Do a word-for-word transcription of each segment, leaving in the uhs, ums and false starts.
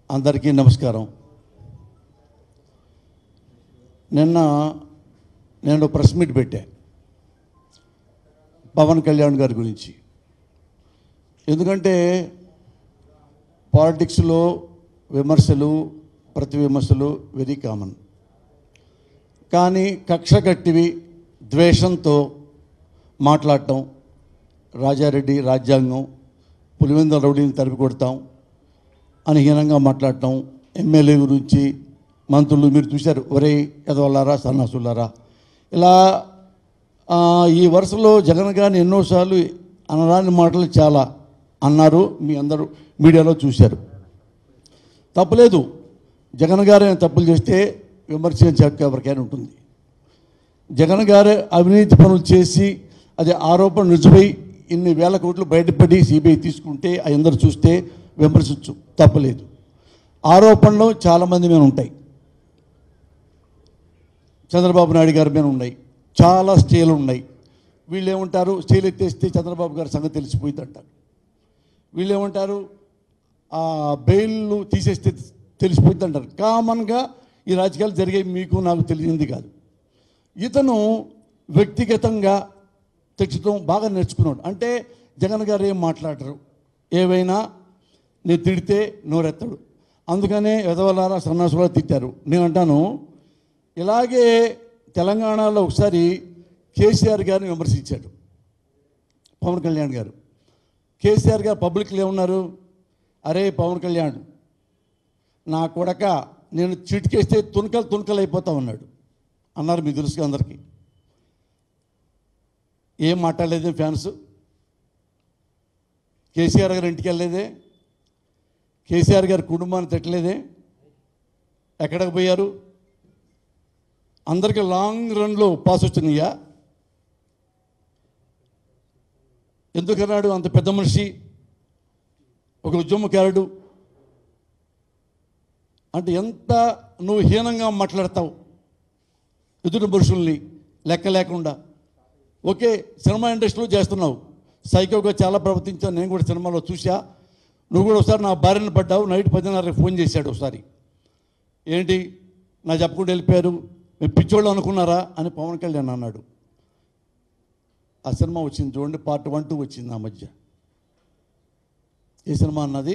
అందరికీ నమస్కారం. నిన్న నేను ప్రెస్ మీట్ పెట్టా పవన్ కళ్యాణ్ గారి గురించి. ఎందుకంటే పాలిటిక్స్లో విమర్శలు ప్రతి విమర్శలు వెరీ కామన్. కానీ కక్ష కట్టివి ద్వేషంతో మాట్లాడటం, రాజారెడ్డి రాజ్యాంగం, పులివెందుల రౌడీని తరిమి కొడతాం అని హీనంగా మాట్లాడటం, ఎమ్మెల్యే గురించి మంత్రులు మీరు చూశారు, ఒరే ఎదవల్లారా సన్నాసులారా, ఇలా ఈ వరుసలో జగన్ గారిని ఎన్నోసార్లు అనరాని మాటలు చాలా అన్నారు. మీ అందరూ మీడియాలో చూశారు. తప్పులేదు, జగన్ గారు తప్పులు చేస్తే విమర్శించే హక్కు ఎవరికైనా ఉంటుంది. జగన్ గారు అవినీతి పనులు చేసి అది ఆరోపణ రుజువై ఇన్ని వేల కోట్లు బయటపడి సిబిఐ తీసుకుంటే అందరూ చూస్తే విమర్శించు, తప్పలేదు. ఆరోపణలు చాలామంది మీద ఉంటాయి. చంద్రబాబు నాయుడు గారి మీద ఉన్నాయి, చాలా స్టేలు ఉన్నాయి. వీళ్ళు ఏమంటారు, స్టేలు ఎత్తేస్తే చంద్రబాబు గారి సంగతి తెలిసిపోయింది అంటారు. వీళ్ళు ఏమంటారు, ఆ బెయిల్ను తీసేస్తే తెలిసిపోయింది అంటారు. కామన్గా ఈ రాజకీయాలు జరిగే మీకు నాకు తెలిసింది కాదు. ఇతను వ్యక్తిగతంగా తెచ్చడం బాగా నేర్చుకున్నాడు. అంటే జగన్ గారు ఏం మాట్లాడరు, ఏవైనా నేను తిడితే నోరెత్తాడు. అందుకనే ఎదవలారా సన్నాసులా తిట్టారు. నేను అంటాను, ఇలాగే తెలంగాణలో ఒకసారి కేసీఆర్ గారిని విమర్శించాడు పవన్ కళ్యాణ్ గారు. కేసీఆర్ గారు పబ్లిక్లో ఏమన్నారు, అరే పవన్ కళ్యాణ్ నా కొడక నేను చిటికేస్తే తునకలు తునకలు అయిపోతా ఉన్నాడు అన్నారు. మీకు తెలుసు అందరికీ. ఏం మాట్లాడలేదే ఫ్యాన్స్, కేసీఆర్ గారు ఇంటికి వెళ్ళలేదే, కేసీఆర్ గారి కుటుంబాన్ని తిట్టలేదే, ఎక్కడికి పోయారు? అందరికీ లాంగ్ రన్లో పాస్ వచ్చినాయా? ఎందుకన్నాడు అంత పెద్ద మనిషి, ఒక ఉద్యమకారుడు అంటే ఎంత నువ్వు హీనంగా మాట్లాడతావు ఎదుటి పురుషుల్ని లెక్క లేకుండా. ఓకే, సినిమా ఇండస్ట్రీలో చేస్తున్నావు, సైకోగా చాలా ప్రవర్తించాను, నేను కూడా సినిమాలో చూసా. నువ్వు కూడా ఒకసారి నా భార్యను పడ్డావు, నైట్ పదిన్నరకి ఫోన్ చేశాడు ఒకసారి. ఏంటి నా చెప్పకుండా వెళ్ళిపోయారు, మేము పిచ్చోళ్ళు అనుకున్నారా అని పవన్ కళ్యాణ్ అన్నాడు. ఆ సినిమా వచ్చింది చూడండి, పార్ట్ వన్ టూ వచ్చింది ఆ మధ్య. ఏ సినిమా అన్నది?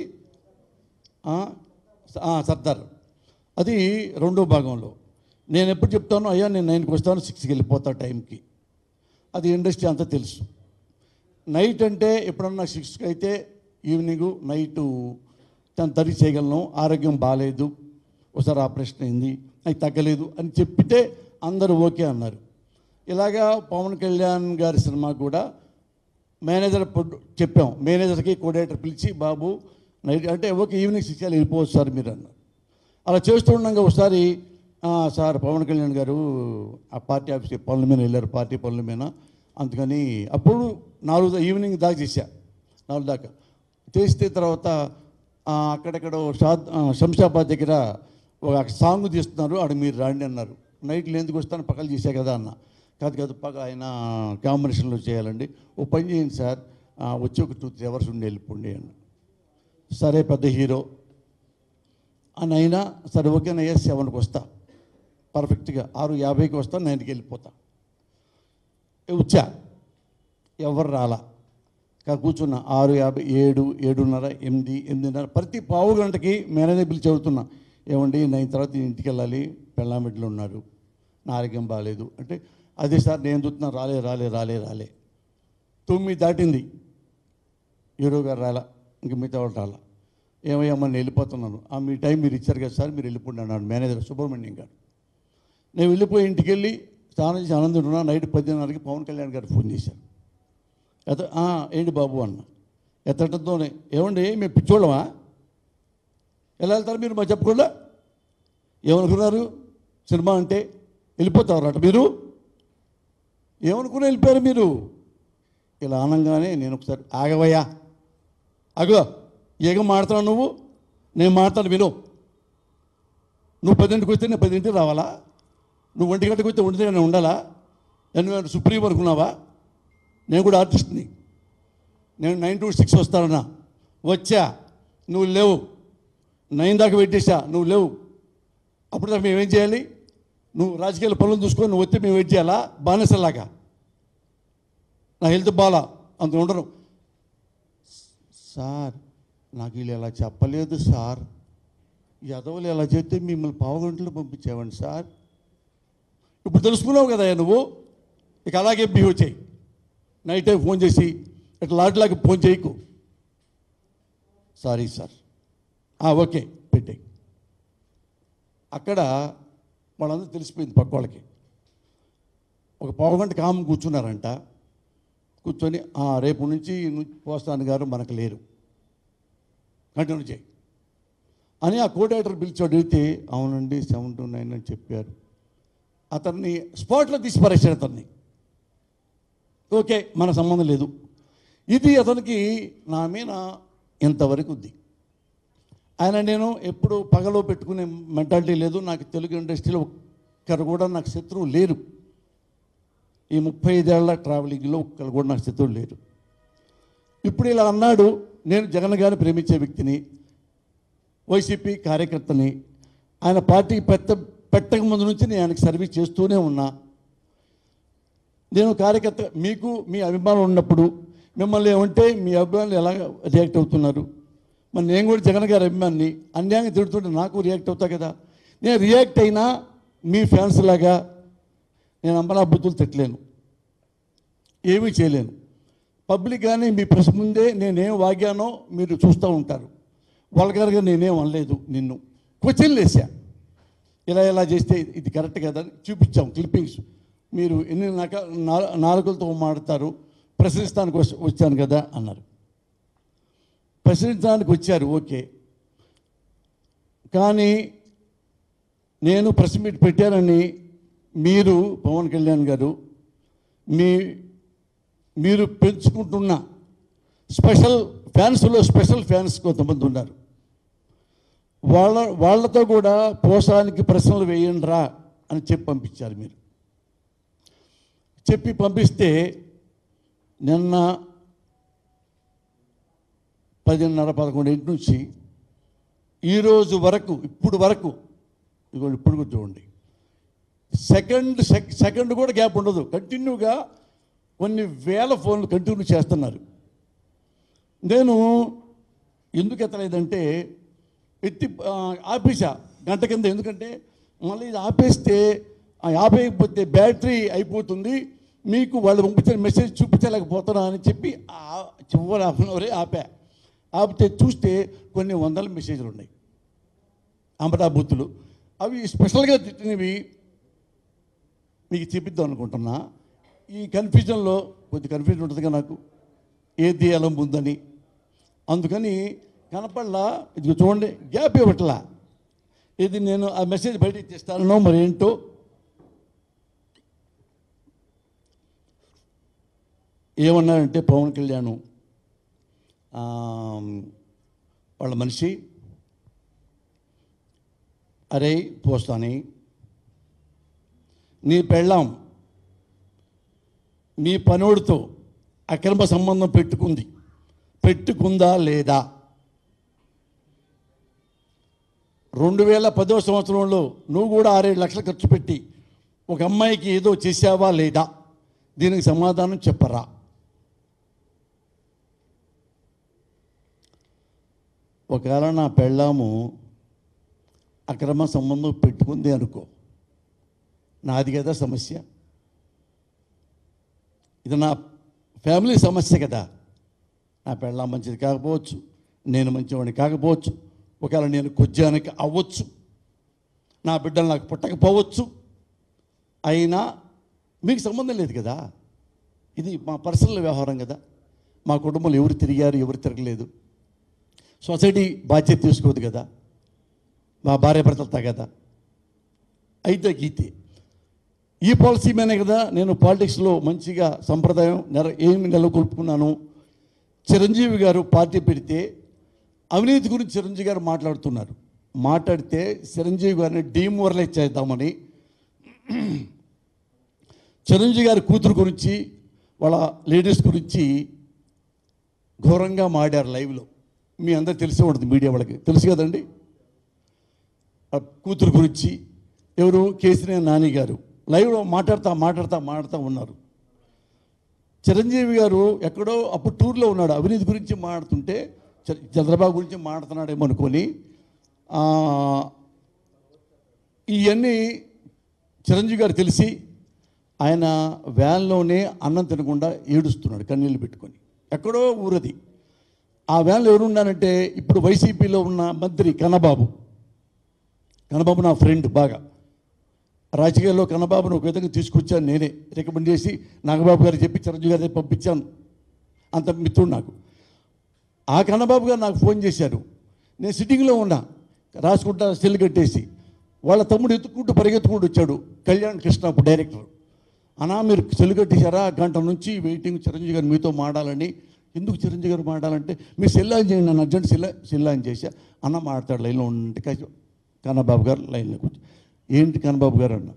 సర్దార్. అది రెండో భాగంలో. నేను ఎప్పుడు చెప్తాను, అయ్యా నేను నైన్కి వస్తాను, సిక్స్కి వెళ్ళిపోతా టైంకి. అది ఇండస్ట్రీ అంతా తెలుసు. నైట్ అంటే ఎప్పుడన్నా సిక్స్కి అయితే ఈవినింగు నైటు తను తరి చేయగలను, ఆరోగ్యం బాగాలేదు, ఒకసారి ఆపరేషన్ అయింది, అది తగ్గలేదు అని చెప్పితే అందరూ ఓకే అన్నారు. ఇలాగా పవన్ కళ్యాణ్ గారి సినిమా కూడా మేనేజర్ చెప్పాం, మేనేజర్కి కోఆర్డినేటర్ పిలిచి బాబు నైట్ అంటే ఓకే ఈవినింగ్ సిక్స్ వెళ్ళిపోవచ్చు సార్ మీరు అన్నారు. అలా చేస్తూ ఉండగా ఒకసారి సార్ పవన్ కళ్యాణ్ గారు ఆ పార్టీ ఆఫీస్కి పనుల మీద వెళ్ళారు, పార్టీ పనుల మీద, అందుకని అప్పుడు నాలుగు ఈవినింగ్ దాకా చేశా, నాలుగు దాకా చేస్తే తర్వాత అక్కడెక్కడ షాద్ శంషాబాద్ దగ్గర ఒక సాంగ్ తీస్తున్నారు, అక్కడ మీరు రాండి అన్నారు. నైట్లు ఎందుకు వస్తాను, పక్కలు చేశా కదా అన్న. కాదు కాదు పక్క ఆయన కాంబినేషన్లో చేయాలండి, ఓ పని చేయండి సార్, వచ్చి ఒక టూ త్రీ అవర్స్ ఉండి వెళ్ళిపోండి అన్న. సరే పెద్ద హీరో అని అయినా సరే ఓకేనయ్యా, సెవెన్కి వస్తా పర్ఫెక్ట్గా, ఆరు యాభైకి వస్తాను, నైన్కి వెళ్ళిపోతా. వచ్చా, ఎవరు రాలా, కూర్చున్నా. ఆరు యాభై ఏడు ఏడున్నర ఎనిమిది ఎనిమిదిన్నర ప్రతి పావు గంటకి మేనేజర్ పిలిచి చదువుతున్నా, ఏమండి నైన్ తర్వాత ఇంటికి వెళ్ళాలి, పెళ్ళామిట్లో ఉన్నారు, నా ఆరోగ్యం బాగాలేదు అంటే, అదే సార్ నేను చూస్తున్నా, రాలే రాలే రాలే రాలే తొమ్మిది దాటింది, హీరో గారు రాలా, ఇంక మిగతా వాళ్ళు రాలా. ఏమయ్యా నేను వెళ్ళిపోతున్నాను. మీ టైం మీరు ఇచ్చారు కదా సార్, మీరు వెళ్ళిపోండి అన్నాడు మేనేజర్ సుబ్రహ్మణ్యం గారు. నేను వెళ్ళిపోయి ఇంటికి వెళ్ళి స్నానం చేసి ఆనందం ఉన్నా. నైట్ పదిన్నరకి పవన్ కళ్యాణ్ గారు ఫోన్ చేశారు. ఎత ఏంటి బాబు అన్న. ఎత్తటంతోనే ఏమండి మేము పిచ్చోళ్ళమా, ఎలా వెళ్తారు మీరు మా చెప్పకుండా, ఏమనుకున్నారు సినిమా అంటే వెళ్ళిపోతారు అట మీరు, ఏమనుకుని వెళ్ళిపోయారు మీరు. ఇలా అనగానే నేను ఒకసారి ఆగవయ్యా, అగో ఏగం మాడుతున్నావు నువ్వు, నేను మాడతాను విను. నువ్వు పదింటికి వస్తే నేను పదింటికి రావాలా, నువ్వు ఒంటి గంటకు వస్తే ఒంటి గంట ఉండాలా, నువ్వు సుప్రీం అనుకున్నావా? నేను కూడా ఆర్టిస్ట్ని, నేను నైన్ టు సిక్స్ వస్తానన్నా, వచ్చా నువ్వు లేవు, నైన్ దాకా వెయిట్ చేసా, నువ్వు లేవు. అప్పుడు దాకా మేమేం చేయాలి? నువ్వు రాజకీయాల పనులు చూసుకొని నువ్వు వస్తే మేము వెయిట్ చేయాలా? బానిసలాగా. నా హెల్త్ బాలా, అంత ఉండరు. సార్ నాకు వీళ్ళు ఎలా చెప్పలేదు సార్, యదవులు ఎలా చేస్తే మిమ్మల్ని పావుగంటలు పంపించేవాడిని సార్. ఇప్పుడు తెలుసుకున్నావు కదా నువ్వు, ఇక అలాగే బిహేవ్ చేయి. నైట్ టైం ఫోన్ చేసి ఇట్లా లాట్లాగా ఫోన్ చేయకు. సారీ సార్, ఓకే పెట్టే. అక్కడ వాళ్ళందరూ తెలిసిపోయింది పక్క వాళ్ళకి. ఒక పావు గంట కాము కూర్చున్నారంట. కూర్చొని రేపు నుంచి పోస్తాను గారు మనకు లేరు, కంటిన్యూ చేయి అని ఆ కోఆర్డినేటర్ పిలిచి అడిగితే అవునండి సెవెన్ టు నైన్ అని చెప్పారు. అతన్ని స్పాట్లో తీసి పరేశాడు అతన్ని. ఓకే మన సంబంధం లేదు. ఇది అతనికి నా మీద ఇంతవరకు ఉంది. ఆయన నేను ఎప్పుడు పగలో పెట్టుకునే మెంటాలిటీ లేదు. నాకు తెలుగు ఇండస్ట్రీలో ఒక్కరు కూడా నాకు శత్రువు లేరు. ఈ ముప్పై ఐదేళ్ల ట్రావెలింగ్లో ఒక్కరు కూడా నాకు శత్రువు లేరు. ఇప్పుడు ఇలా అన్నాడు. నేను జగన్ గారిని ప్రేమించే వ్యక్తిని, వైసీపీ కార్యకర్తని. ఆయన పార్టీకి పెట్ట పెట్టక ముందు నుంచి నేను ఆయనకు సర్వీస్ చేస్తూనే ఉన్నా. నేను కార్యకర్త, మీకు మీ అభిమానులు ఉన్నప్పుడు మిమ్మల్ని ఏమంటే మీ అభిమానులు ఎలా రియాక్ట్ అవుతున్నారు? మరి నేను కూడా జగన్ గారి అభిమాన్ని, అన్యాయంగా తిడుతుంటే నాకు రియాక్ట్ అవుతా కదా. నేను రియాక్ట్ అయినా మీ ఫ్యాన్స్ లాగా నేను అమ్మలా బుద్ధులు తిట్టలేను, ఏమీ చేయలేను. పబ్లిక్ కానీ మీ ప్రెస్ ముందే నేనేం వాగానో మీరు చూస్తూ ఉంటారు. వల్గర్గా నేనేం అనలేదు. నిన్ను క్వశ్చన్లు వేసా, ఇలా ఇలా చేస్తే ఇది కరెక్ట్ కదా అని చూపించాం క్లిప్పింగ్స్. మీరు ఎన్ని నక నాలుగులతో మాడతారు, ప్రశ్నిస్తానికి వచ్చాను కదా అన్నారు. ప్రశ్నించడానికి వచ్చారు ఓకే, కానీ నేను ప్రెస్ మీట్ పెట్టానని మీరు పవన్ కళ్యాణ్ గారు మీ మీరు పెంచుకుంటున్న స్పెషల్ ఫ్యాన్స్లో స్పెషల్ ఫ్యాన్స్ కొంతమంది ఉన్నారు. వాళ్ళ వాళ్ళతో కూడా పోసానికి ప్రశ్నలు వేయండిరా అని చెప్పి పంపించారు. మీరు చెప్పి పంపిస్తే నిన్న పదిన్నర పదకొండింటి నుంచి ఈరోజు వరకు ఇప్పుడు వరకు ఇదిగో ఇప్పుడు కూడా చూడండి, సెకండ్ సెకండ్ కూడా గ్యాప్ ఉండదు. కంటిన్యూగా కొన్ని వేల ఫోన్లు కంటిన్యూ చేస్తున్నారు. నేను ఎందుకు ఎత్తలేదంటే ఎత్తి ఆపేసా గంట కింద. ఎందుకంటే మళ్ళీ ఇది ఆపేస్తే ఆపేయకపోతే బ్యాటరీ అయిపోతుంది, మీకు వాళ్ళు పంపించిన మెసేజ్ చూపించలేకపోతున్నా అని చెప్పి చివరి హాఫ్ అన్ అవరే ఆపా. ఆపితే చూస్తే కొన్ని వందల మెసేజ్లు ఉన్నాయి, అమరా బూతులు. అవి స్పెషల్గా తిట్టినవి మీకు చూపిద్దాం అనుకుంటున్నా. ఈ కన్ఫ్యూజన్లో కొద్ది కన్ఫ్యూజన్ ఉంటుందిగా నాకు, ఏది ఎలా ఉందని. అందుకని కనపడలా. ఇది చూడండి, గ్యాప్ ఇవ్వట్లా. ఇది నేను ఆ మెసేజ్ బయటకు తెస్తానో మరి ఏంటో. ఏమన్నారంటే పవన్ కళ్యాణ్ వాళ్ళ మనిషి, అరే పోస్తాని నీ పెళ్ళాం మీ పనోడితో అక్రమ సంబంధం పెట్టుకుంది, పెట్టుకుందా లేదా? రెండు వేల పదో సంవత్సరంలో నువ్వు కూడా ఆరేడు లక్షలు ఖర్చు పెట్టి ఒక అమ్మాయికి ఏదో చేసావా లేదా? దీనికి సమాధానం చెప్పరా? ఒకవేళ నా పెళ్ళాము అక్రమ సంబంధం పెట్టుకుంది అనుకో, నాది కదా సమస్య. ఇది నా ఫ్యామిలీ సమస్య కదా. నా పెళ్ళాం మంచిది కాకపోవచ్చు, నేను మంచివాడిని కాకపోవచ్చు, ఒకవేళ నేను కొజ్జానికి అవ్వచ్చు, నా బిడ్డలు నాకు పుట్టకపోవచ్చు. అయినా మీకు సంబంధం లేదు కదా. ఇది మా పర్సనల్ వ్యవహారం కదా. మా కుటుంబంలో ఎవరు తిరిగారు, ఎవరు తిరగలేదు, సొసైటీ బాధ్యత తీసుకోదు కదా, మా భార్య భర్తలతో కదా. అయితే గీతే ఈ పాలసీ మీదే కదా నేను పాలిటిక్స్లో మంచిగా సంప్రదాయం నెర ఏమి నెలకొల్పుకున్నాను. చిరంజీవి గారు పార్టీ పెడితే అవినీతి గురించి చిరంజీవి గారు మాట్లాడుతున్నారు. మాట్లాడితే చిరంజీవి గారిని డీమోరలైజ్ చేద్దామని చిరంజీవి గారి కూతురు గురించి వాళ్ళ లేడీస్ గురించి ఘోరంగా మాడారు లైవ్లో. మీ అందరూ తెలిసే ఉంటుంది, మీడియా వాళ్ళకి తెలుసు కదండి. కూతురు గురించి ఎవరు కేసీఆర్ నాని గారు లైవ్లో మాట్లాడుతూ మాట్లాడుతూ మాట్లాడుతూ ఉన్నారు. చిరంజీవి గారు ఎక్కడో అప్పుడు టూర్లో ఉన్నాడు, అవినీతి గురించి మాట్లాడుతుంటే చంద్రబాబు గురించి మాట్లాడుతున్నాడేమో అనుకొని ఇవన్నీ చిరంజీవి గారు తెలిసి ఆయన వ్యాన్లోనే అన్నం తినకుండా ఏడుస్తున్నాడు కన్నీళ్ళు పెట్టుకొని. ఎక్కడో ఊరది. ఆ వ్యాన్లో ఎవరున్నానంటే ఇప్పుడు వైసీపీలో ఉన్న మంత్రి కన్నబాబు. కన్నబాబు నా ఫ్రెండ్ బాగా. రాజకీయాల్లో కన్నబాబును ఒక విధంగా తీసుకొచ్చాను, నేనే రికమెండ్ చేసి నాగబాబు గారు చెప్పి చిరంజీవి గారి పంపించాను. అంత మిత్రుడు నాకు. ఆ కన్నబాబు గారు నాకు ఫోన్ చేశారు. నేను సిట్టింగ్లో ఉన్నా, రాసుకుంటా సెల్ కట్టేసి. వాళ్ళ తమ్ముడు ఎత్తుకుంటూ పరిగెత్తుకుంటూ వచ్చాడు, కళ్యాణ్ కృష్ణ అప్పుడు డైరెక్టర్. అన్నా మీరు సెల్ కట్టేశారా? గంట నుంచి వెయిటింగ్ చిరంజీవి గారు మీతో మాడాలని. ఎందుకు చిరంజీవి గారు మాడాలంటే మీరు సెల్ ఆన్ చేయండి, నన్ను అర్జెంట్ సెల్ సెల్ ఆన్ చేశా. అన్న మాడతాడు లైన్లో ఉంటే కన్నబాబు గారు లైన్లో కూర్చో. ఏంటి కన్నబాబు గారు అన్న?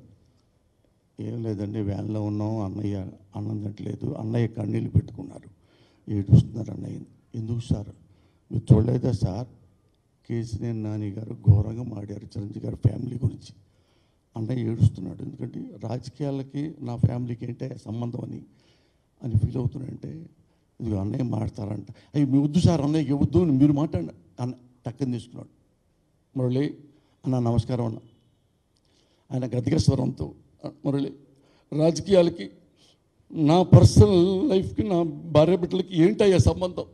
ఏం లేదండి, వ్యాన్లో ఉన్నాం, అన్నయ్య అన్నం తింటలేదు, అన్నయ్య కన్నీళ్ళు పెట్టుకున్నారు, ఏడుస్తున్నారు అన్నయ్య. ఎందుకు సార్? మీరు చూడలేదా సార్? కేసీఆర్ నాని గారు ఘోరంగా మాడారు చిరంజీవి గారి ఫ్యామిలీ గురించి. అన్నయ్య ఏడుస్తున్నాడు, ఎందుకంటే రాజకీయాలకి నా ఫ్యామిలీకి ఏంటే సంబంధం అని అని ఫీల్ అవుతున్నాడంటే ఇది అన్నయ్య మాడతారంట. అయ్యి మీ వద్దు సార్, అన్నయ్యకి ఇవ్వద్దు, మీరు మాట్లాడండి అన్న. టక్కని తీసుకున్నాడు. మురళి అన్న నమస్కారం అన్న. ఆయన గద్దిక స్వరంతో, మురళి రాజకీయాలకి నా పర్సనల్ లైఫ్కి నా భార్య బిడ్డలకి ఏంటయ్యా సంబంధం?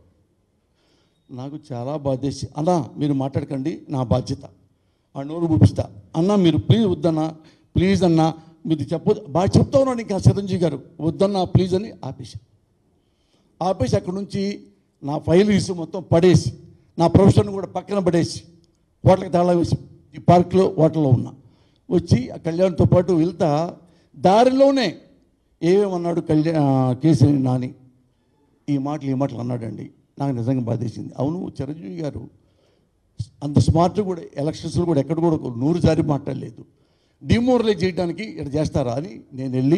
నాకు చాలా బాధేసి, అన్నా మీరు మాట్లాడకండి, నా బాధ్యత, ఆ నోరు చూపిస్తా అన్నా, మీరు ప్లీజ్ వద్దన్నా, ప్లీజ్ అన్నా, మీరు చెప్పొద్దు బాగా చెప్తా ఉన్నాడు. ఇంకా చిరంజీవి గారు వద్దన్నా ప్లీజ్ అని ఆపేసి ఆపేసి అక్కడి నుంచి నా ఫైల్ ఇసు మొత్తం పడేసి, నా ప్రొఫెషన్ కూడా పక్కన పడేసి హోటల్కి తాళం వేసి ఈ పార్క్లో హోటల్లో ఉన్నా. వచ్చి ఆ కళ్యాణ్తో పాటు వెళ్తా దారిలోనే ఏమేమన్నాడు కళ్యాణ్ కేసీఆర్ నాని, ఈ మాటలు ఈ మాటలు అన్నాడండి. నాకు నిజంగా బాధేసింది. అవును, చిరంజీవి గారు అంత స్మార్ట్ కూడా ఎలక్షన్స్లో కూడా ఎక్కడ కూడా నూరు సారి మాట్లాడలేదు. డిమోరలైజ్ చేయడానికి ఇక్కడ చేస్తారా అని నేను వెళ్ళి,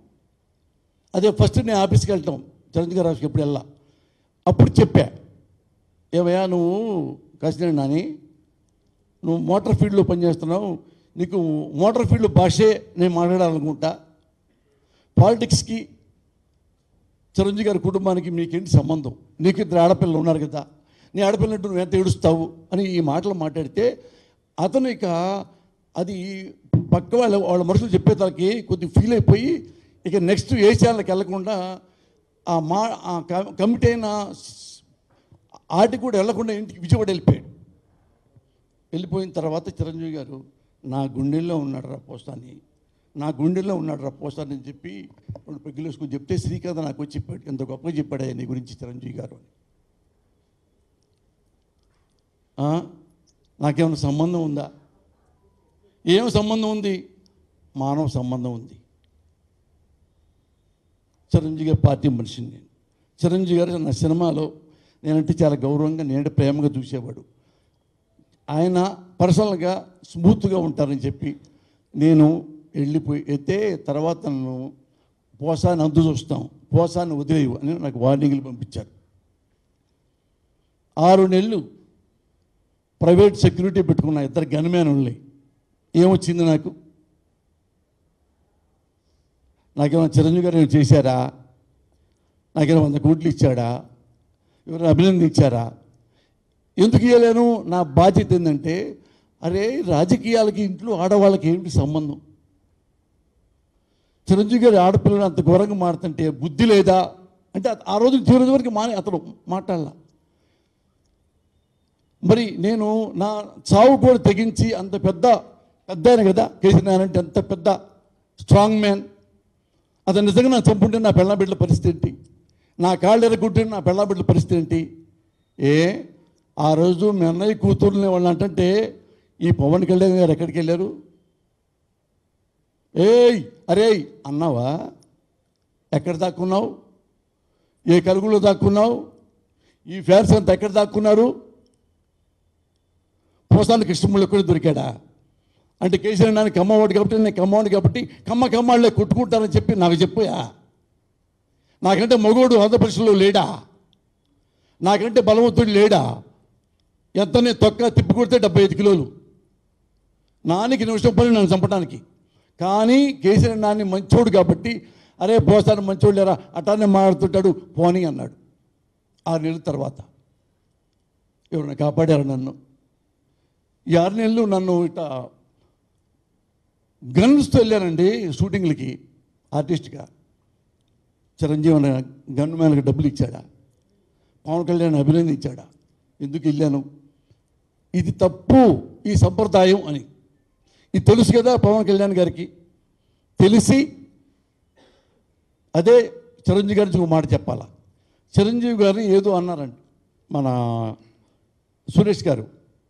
అదే ఫస్ట్ నేను ఆఫీస్కి వెళ్తాం చిరంజీవి గారు ఆఫీస్కి ఎప్పుడు వెళ్ళా. అప్పుడు చెప్పా, ఏమయ్యా నువ్వు కాసిన నాని, నువ్వు మోటార్ ఫీల్డ్లో పనిచేస్తున్నావు, నీకు మోటార్ ఫీల్డ్ భాషే నేను మాట్లాడాలనుకుంటా. పాలిటిక్స్కి చిరంజీవి గారి కుటుంబానికి మీకేంటి సంబంధం? నీకు ఇద్దరు ఆడపిల్లలు ఉన్నారు కదా, నీ ఆడపిల్లంటూ నువ్వు ఎంత ఏడుస్తావు అని ఈ మాటలు మాట్లాడితే అతను ఇక అది పక్క వాళ్ళ వాళ్ళ మనుషులు చెప్పేదానికి కొద్దిగా ఫీల్ అయిపోయి ఇక నెక్స్ట్ ఏ ఛానల్కి వెళ్ళకుండా ఆ మా కమిటీ అయిన ఆటికి కూడా వెళ్ళకుండా ఇంటికి విజయవాడ వెళ్ళిపోయాడు. వెళ్ళిపోయిన తర్వాత చిరంజీవి గారు నా గుండెల్లో ఉన్నాడు రా పోస్తాని, నా గుండెల్లో ఉన్నాడు రా పోస్తాని అని చెప్పి రెండు పెగ్గులు వేసుకొని చెప్తే శ్రీకాంత్ నాకు వచ్చి చెప్పాడు, ఎంత గొప్పగా చెప్పాడు నీ గురించి చిరంజీవి గారు అని. నాకేమైనా సంబంధం ఉందా? ఏం సంబంధం ఉంది? మానవ సంబంధం ఉంది. చిరంజీవి గారి పార్టీ మనిషిని నేను. చిరంజీవి గారు నా సినిమాలో నేనంటే చాలా గౌరవంగా నేను ప్రేమగా చూసేవాడు. ఆయన పర్సనల్గా స్మూత్గా ఉంటారని చెప్పి నేను వెళ్ళిపోయి అయితే తర్వాత నన్ను పోసాన్ని అందు చూస్తాం, పోసాన్ని వదిలేవు అని నాకు వార్నింగ్లు పంపించారు. ఆరు నెలలు ప్రైవేట్ సెక్యూరిటీ పెట్టుకున్న ఇద్దరు గన్మ్యాన్లని. ఏమొచ్చింది నాకు? నాకేమైనా చిరంజీవి గారు ఏమైనా చేశారా? నాకేమైనా వంద కోట్లు ఇచ్చాడా? ఎవరైనా అభినందించారా? ఎందుకు ఇవ్వలేను? నా బాధ్యత ఏంటంటే, అరే రాజకీయాలకి ఇంట్లో ఆడవాళ్ళకి ఏమిటి సంబంధం? చిరంజీవి గారి ఆడపిల్లలు అంత ఘోరంగా మాడుతుంటే బుద్ధి లేదా అంటే ఆ రోజు చివరి వరకు మానే అతను మాట్లాడాల. మరి నేను నా చావు కూడా తెగించి అంత పెద్ద పెద్ద ఆయన కదా కేసీఆర్ అంటే, అంత పెద్ద స్ట్రాంగ్ మ్యాన్. అతను నిజంగా నా చంపుంటే నా పెళ్ళ బిడ్డల పరిస్థితి ఏంటి? నా కాళ్ళు ఎరగొట్టే నా పెళ్ళ బిడ్డల పరిస్థితి ఏంటి? ఏ ఆ రోజు మీ అన్నయ్య కూతుర్ని వాళ్ళు అంటే ఈ పవన్ కళ్యాణ్ గారు ఎక్కడికి వెళ్ళారు? ఏయ్ అరే అన్నావా? ఎక్కడ దాక్కున్నావు? ఏ కలుగులో దాక్కున్నావు? ఈ ఫ్యాన్స్ అంతా ఎక్కడ దాక్కున్నారు? పోసానికి కృష్ణముళ్ళు కూడా దొరికాడా? అంటే కేసీఆర్ నాని కమ్మవాడు కాబట్టి నేను కమ్మవాడు కాబట్టి కమ్మ కమ్మాళ్ళే కొట్టుకుంటారని చెప్పి నాకు చెప్పయా? నాకంటే మగోడు ఆంధ్రప్రదేశ్లో లేడా? నాకంటే బలవంతుడు లేడా? ఎంతనే తొక్క తిప్పి కొడితే డెబ్బై ఐదు కిలోలు నానికి నిమిషం పని నన్ను చంపడానికి. కానీ కేసీఆర్ నాని మంచోడు కాబట్టి అరే పోసాను మంచోడు లేరా అటానే మాట్లాడుతుంటాడు పోనీ అన్నాడు. ఆరు నెలల తర్వాత ఎవరైనా కాపాడారు నన్ను. ఈ ఆరు నెలలు నన్ను ఇట గన్స్తో వెళ్ళానండి షూటింగ్లకి ఆర్టిస్ట్గా. చిరంజీవి గన్ మ్యాన్కి డబ్బులు ఇచ్చాడా? పవన్ కళ్యాణ్ అభినందించాడా? ఎందుకు వెళ్ళాను? ఇది తప్పు, ఈ సంప్రదాయం అని ఇది తెలుసు కదా పవన్ కళ్యాణ్ గారికి. తెలిసి అదే చిరంజీవి గారికి ఒక మాట చెప్పాలా. చిరంజీవి గారిని ఏదో అన్నారండి మన సురేష్ గారు,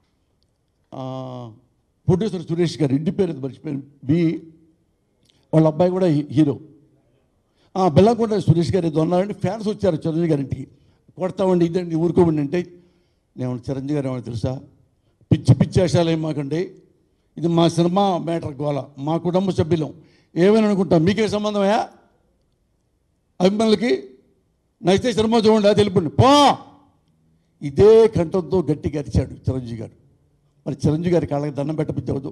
ప్రొడ్యూసర్ సురేష్ గారు, ఇంటి పేరు మర్చిపోయాను, బి వాళ్ళ అబ్బాయి కూడా హీరో బెల్లంకొండ సురేష్ గారు ఏదో అన్నారండి. ఫ్యాన్స్ వచ్చారు చిరంజీవి గారింటికి, కొడతామండి ఇదండి ఊరుకోమండి అంటే, నేను చిరంజీవి గారు ఏమన్నా తెలుసా, పిచ్చి పిచ్చి వేషాలు ఏం మాకండి, ఇది మా సినిమా మ్యాటర్ గోల, మా కుటుంబ సభ్యులం ఏమైనా అనుకుంటాం, మీకే సంబంధమయ్యా అభిమానులకి, నచ్చితే సినిమా చూడండి అది తెలుపండి పో. ఇదే కంఠంతో గట్టిగా అరిచాడు చిరంజీవి గారు. మరి చిరంజీవి గారి కాళ్ళకి దండం పెట్టబుద్ధవదు.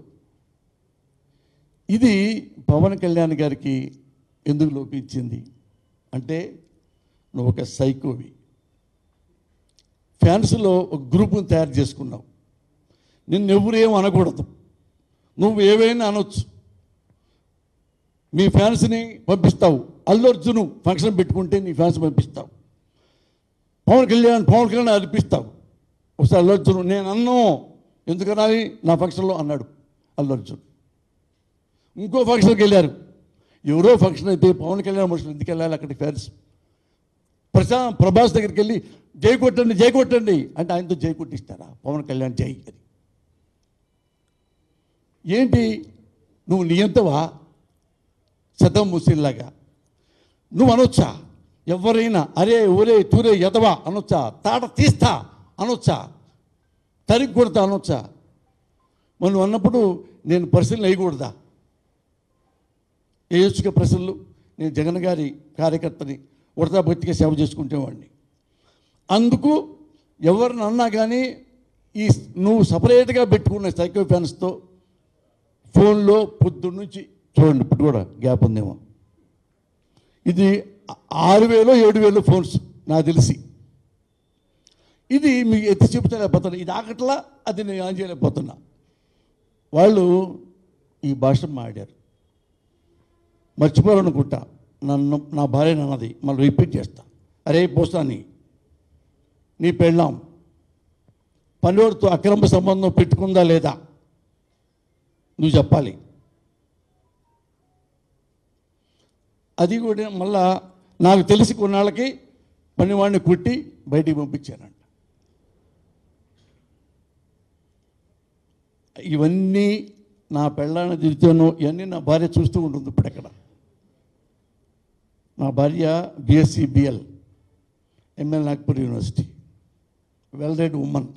ఇది పవన్ కళ్యాణ్ గారికి ఎందుకు లోపించింది అంటే, నువ్వు ఒక సైకోవి, ఫ్యాన్స్లో ఒక గ్రూప్ని తయారు చేసుకున్నావు. నిన్ను ఎవరేం అనకూడదు, నువ్వు ఏవైనా అనొచ్చు. మీ ఫ్యాన్స్ని పంపిస్తావు. అల్లు అర్జున్ ఫంక్షన్ పెట్టుకుంటే నీ ఫ్యాన్స్ పంపిస్తావు. పవన్ కళ్యాణ్ పవన్ కళ్యాణ్ అర్పిస్తావు. ఒకసారి అల్లు అర్జున్ నేను అన్నో ఎందుకనాలి నా ఫంక్షన్లో అన్నాడు అల్లు అర్జున్. ఇంకో ఫంక్షన్కి వెళ్ళారు, ఎవరో ఫంక్షన్ అయితే పవన్ కళ్యాణ్ మనుషులు ఎందుకు వెళ్ళాలి అక్కడికి ఫ్యాన్స్. ప్రశా ప్రభాస్ దగ్గరికి వెళ్ళి జై కొట్టండి జై కొట్టండి అంటే ఆయనతో జై కొట్టిస్తారా? పవన్ కళ్యాణ్ జై అది ఏంటి? నువ్వు నియంతవా సద్దం ముసిల్లాగా? నువ్వు అనొచ్చా? ఎవరైనా అరే ఒరే తూరే ఎదవా అనొచ్చా? తాట తీస్తా అనొచ్చా? తరిగి కొడతా అనొచ్చా? మరి నువ్వు అన్నప్పుడు నేను పరిశీలన వేయకూడదా? వేయొచ్చుగా ప్రశ్నలు. నేను జగన్ గారి కార్యకర్తని, ఉడతా భక్తిగా సేవ చేసుకుంటేవాడిని. అందుకు ఎవరిని అన్నా కానీ ఈ నువ్వు సపరేట్గా పెట్టుకున్న సైకో ఫ్యాన్స్తో ఫోన్లో పొద్దున్న నుంచి చూడండి, ఇప్పుడు కూడా గ్యాప్ ఉందేమో, ఇది ఆరు వేలు ఏడు వేలు ఫోన్స్ నాకు తెలిసి. ఇది మీకు ఎత్తి చూపించలేకపోతున్నా, ఇది ఆకట్లా అది నేను ఆన్ చేయలేకపోతున్నా. వాళ్ళు ఈ భాష మాడారు, మర్చిపోవాలనుకుంటా. నన్ను నా భార్య నన్నది మళ్ళీ రిపీట్ చేస్తా. అరే పోస్తాని నీ పెళ్ళాం పనివాడితో అక్రమ సంబంధం పెట్టుకుందా లేదా నువ్వు చెప్పాలి. అది కూడా మళ్ళా నాకు తెలిసి కొన్నాళ్ళకి పనివాడిని కుట్టి బయటికి పంపించానంట. ఇవన్నీ నా పెళ్ళాన్ని తిరుగుతాను, ఇవన్నీ నా భార్య చూస్తూ ఉంటుంది. ఇప్పుడు ఎక్కడ నా భార్య B Sc B L M L Nagpur university, well read women.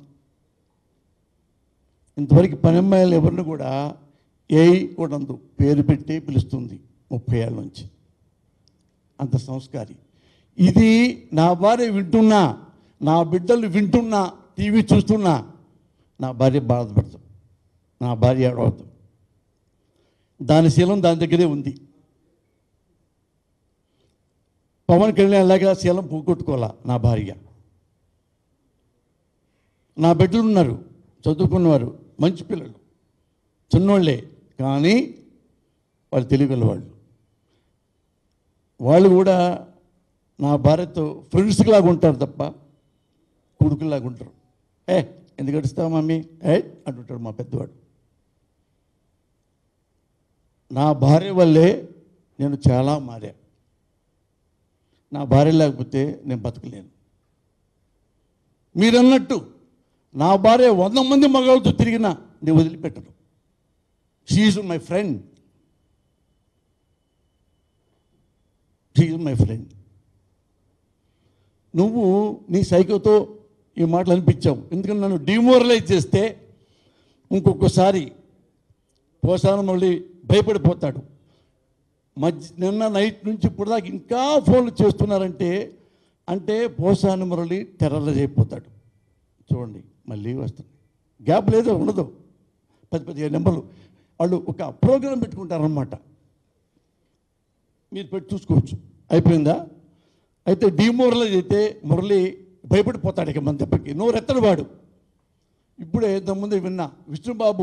ఇంతవరకు పని అమ్మాయిలు ఎవరిని కూడా ఏ కూడా పేరు పెట్టి పిలుస్తుంది ముప్పై ఏళ్ళ నుంచి, అంత సంస్కారి. ఇది నా భార్య వింటున్నా, నా బిడ్డలు వింటున్నా, టీవీ చూస్తున్నా నా భార్య బాధపడతాం, నా భార్య ఏడవద్దు. దాని శీలం దాని దగ్గరే ఉంది. పవన్ కళ్యాణ్ లాగా శీలం పోగొట్టుకోవాలా నా భార్య. నా బిడ్డలు ఉన్నారు, చదువుకున్నవారు, మంచి పిల్లలు, చిన్నోళ్ళే, కానీ వాళ్ళు తెలియగల వాళ్ళు. వాళ్ళు కూడా నా భార్యతో ఫ్రెండ్స్కి లాగా ఉంటారు తప్ప కొడుకులాగా ఉంటారు. ఏ ఎందుకు అడుస్తావు మమ్మీ ఏ అంటుంటాడు మా పెద్దవాడు. నా భార్య వల్లే నేను చాలా మారా. నా భార్య లేకపోతే నేను బతకలేను. మీరన్నట్టు నా భార్య వంద మంది మగవాళ్ళతో తిరిగినా నేను వదిలిపెట్టను. She is my friend, she is my friend. నువ్వు నీ సైకోతో ఈ మాటలు అనిపించావు, ఎందుకంటే నన్ను డిమోరలైజ్ చేస్తే ఇంకొకసారి పోసాను మళ్ళీ భయపడిపోతాడు. మధ్య నిన్న నైట్ నుంచి ఇప్పుడు దాకా ఇంకా ఫోన్లు చేస్తున్నారంటే అంటే పోసాను మురళి టెర్రరైజ్ అయిపోతాడు. చూడండి మళ్ళీ వస్తుంది, గ్యాప్ లేదు ఉండదు, పది పదిహేను నెంబర్లు వాళ్ళు ఒక ప్రోగ్రాం పెట్టుకుంటారనమాట. మీరు పెట్టి చూసుకోవచ్చు. అయిపోయిందా? అయితే డిమోరలైజ్ అయితే మురళి భయపడిపోతాడు ఇక మన దెబ్బకి. నోరెత్తడు వాడు. ఇప్పుడే ఇంతకుముందు విన్నా విష్ణుబాబు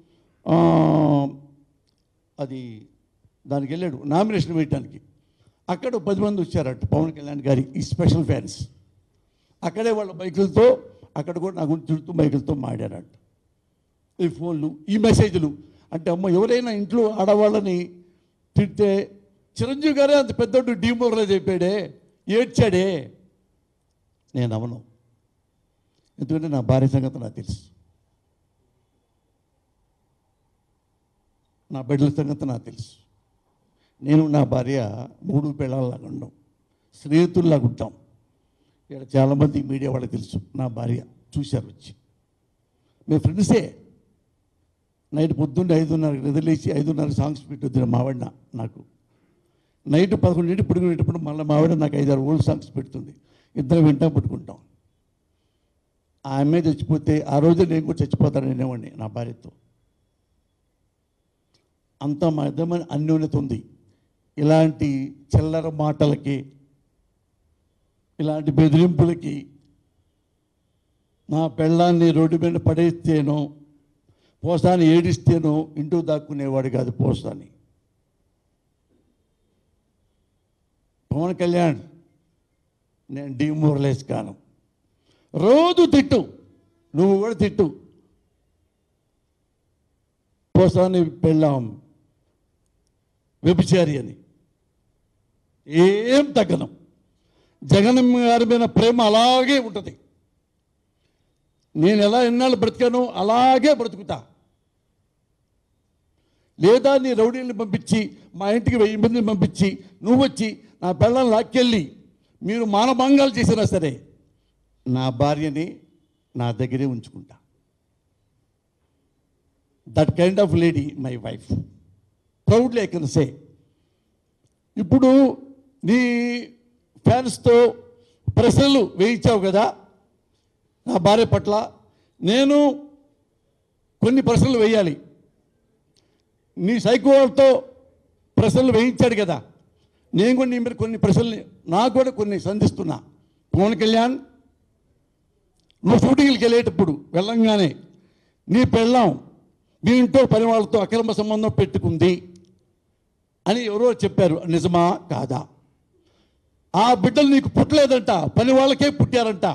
అది దానికి వెళ్ళాడు నామినేషన్ వేయటానికి. అక్కడ పది మంది వచ్చారట పవన్ కళ్యాణ్ గారి ఈ స్పెషల్ ఫ్యాన్స్. అక్కడే వాళ్ళ బైకులతో అక్కడ కూడా నా గురించి తిరుగుతూ బైకులతో మాడారట. ఈ ఫోన్లు, ఈ మెసేజ్లు అంటే అమ్మ ఎవరైనా ఇంట్లో ఆడవాళ్ళని తిడితే చిరంజీవి గారే అంత పెద్దోడు డిమోరలైజ్ అయిపోయాడే, ఏడ్చాడే. నేను అవను, ఎందుకంటే నా భార్య సంగతి నాకు తెలుసు, నా బిడ్డల సంగతి నాకు తెలుసు. నేను నా భార్య మూడు పిల్లల్లాగా ఉండం, స్నేహితుల్లాగా ఉంటాం. ఇక్కడ చాలామంది మీడియా వాళ్ళకి తెలుసు నా భార్య, చూశారు వచ్చి. మేము ఫ్రెండ్సే. నైట్ పొద్దున్నే ఐదున్నరకు నిద్రలేసి ఐదున్నర సాంగ్స్ పెట్టుద్ది మావిడ నాకు. నైట్ పదకొండింటి పడుకునేటప్పుడు మళ్ళీ మావిడ నాకు ఐదారు ఓల్డ్ సాంగ్స్ పెడుతుంది. ఇద్దరు వింటాం పట్టుకుంటాం. ఆ అమ్మాయి చచ్చిపోతే ఆ రోజు నేను కూడా చచ్చిపోతాను అనేవాడిని నా భార్యతో. అంతా మా ఇద్దరి అన్యోన్యత ఉంది. ఇలాంటి చిల్లర మాటలకి, ఇలాంటి బెదిరింపులకి నా పెళ్ళాన్ని రోడ్డు మీద పడేస్తేనో, పోసాని ఏడిస్తేనో ఇంటూ దాక్కునేవాడు కాదు పోసాని. పవన్ కళ్యాణ్ నేను డిమోరలైజ్ కాను. రోజు తిట్టు, నువ్వు కూడా తిట్టు. పోసాని పెళ్ళాం వ్యభిచారి అని ఏం తగ్గను. జగనమ్మ గారి మీద ప్రేమ అలాగే ఉంటుంది. నేను ఎలా ఎన్నాళ్ళు బ్రతికాను అలాగే బ్రతుకుతా. లేదా నీ రౌడీని పంపించి మా ఇంటికి వెయ్యి మందిని పంపించి నువ్వు వచ్చి నా పిల్లల్ని లాక్కెళ్ళి మీరు మానభంగాలు చేసినా సరే నా భార్యని నా దగ్గరే ఉంచుకుంటా. That kind of lady my wife, proudly I can say. ఇప్పుడు నీ ఫ్యాన్స్తో ప్రశ్నలు వేయించావు కదా నా భార్య పట్ల, నేను కొన్ని ప్రశ్నలు వేయాలి. నీ సైకోతో ప్రశ్నలు వేయించాడు కదా, నేను కూడా నీ మీద కొన్ని ప్రశ్నలు నాకు కూడా కొన్ని సంధిస్తున్నా. పవన్ కళ్యాణ్, నువ్వు షూటింగ్కి వెళ్ళేటప్పుడు వెళ్ళంగానే నీ పెళ్ళాం మీ ఇంట్లో పని వాళ్ళతో అక్రమ సంబంధం పెట్టుకుంది అని ఎవరో చెప్పారు, నిజమా కాదా? ఆ బిడ్డలు నీకు పుట్టలేదంట, పని వాళ్ళకే పుట్టారంట,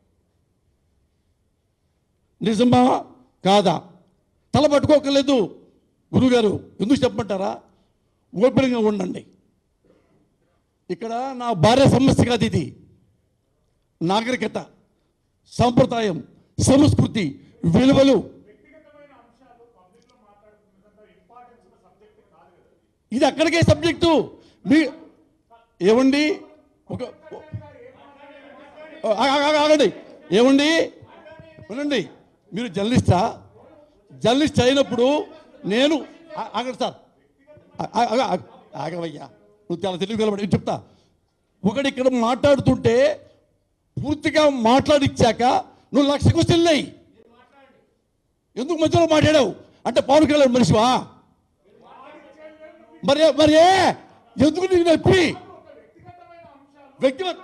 నిజమా కాదా? తల పట్టుకోకలేదు గురుగారు, ఎందుకు చెప్పమంటారా? ఓపెన్గా ఉండండి. ఇక్కడ నా భార్య సమస్య కాదు ఇది. నాగరికత, సంప్రదాయం, సంస్కృతి, విలువలు, ఇది అక్కడికే సబ్జెక్టు. మీ ఏమండి ఒక ఆగండి, ఏమండి వినండి. మీరు జర్నలిస్టా? జర్నలిస్ట్ అయినప్పుడు నేను ఆగండి సార్, ఆగవయ్యా, నువ్వు చాలా తెలివి కలబడి చెప్తా. ఒకటి ఇక్కడ మాట్లాడుతుంటే పూర్తిగా మాట్లాడిచ్చాక నువ్వు లక్ష క్వశ్చన్లు అయ్యి ఎందుకు మధ్యలో మాట్లాడావు అంటే పవన్ కళ్యాణ్ మనిషివా? మరి మరి ఎందుకు నీకు నొప్పి? వ్యక్తిగత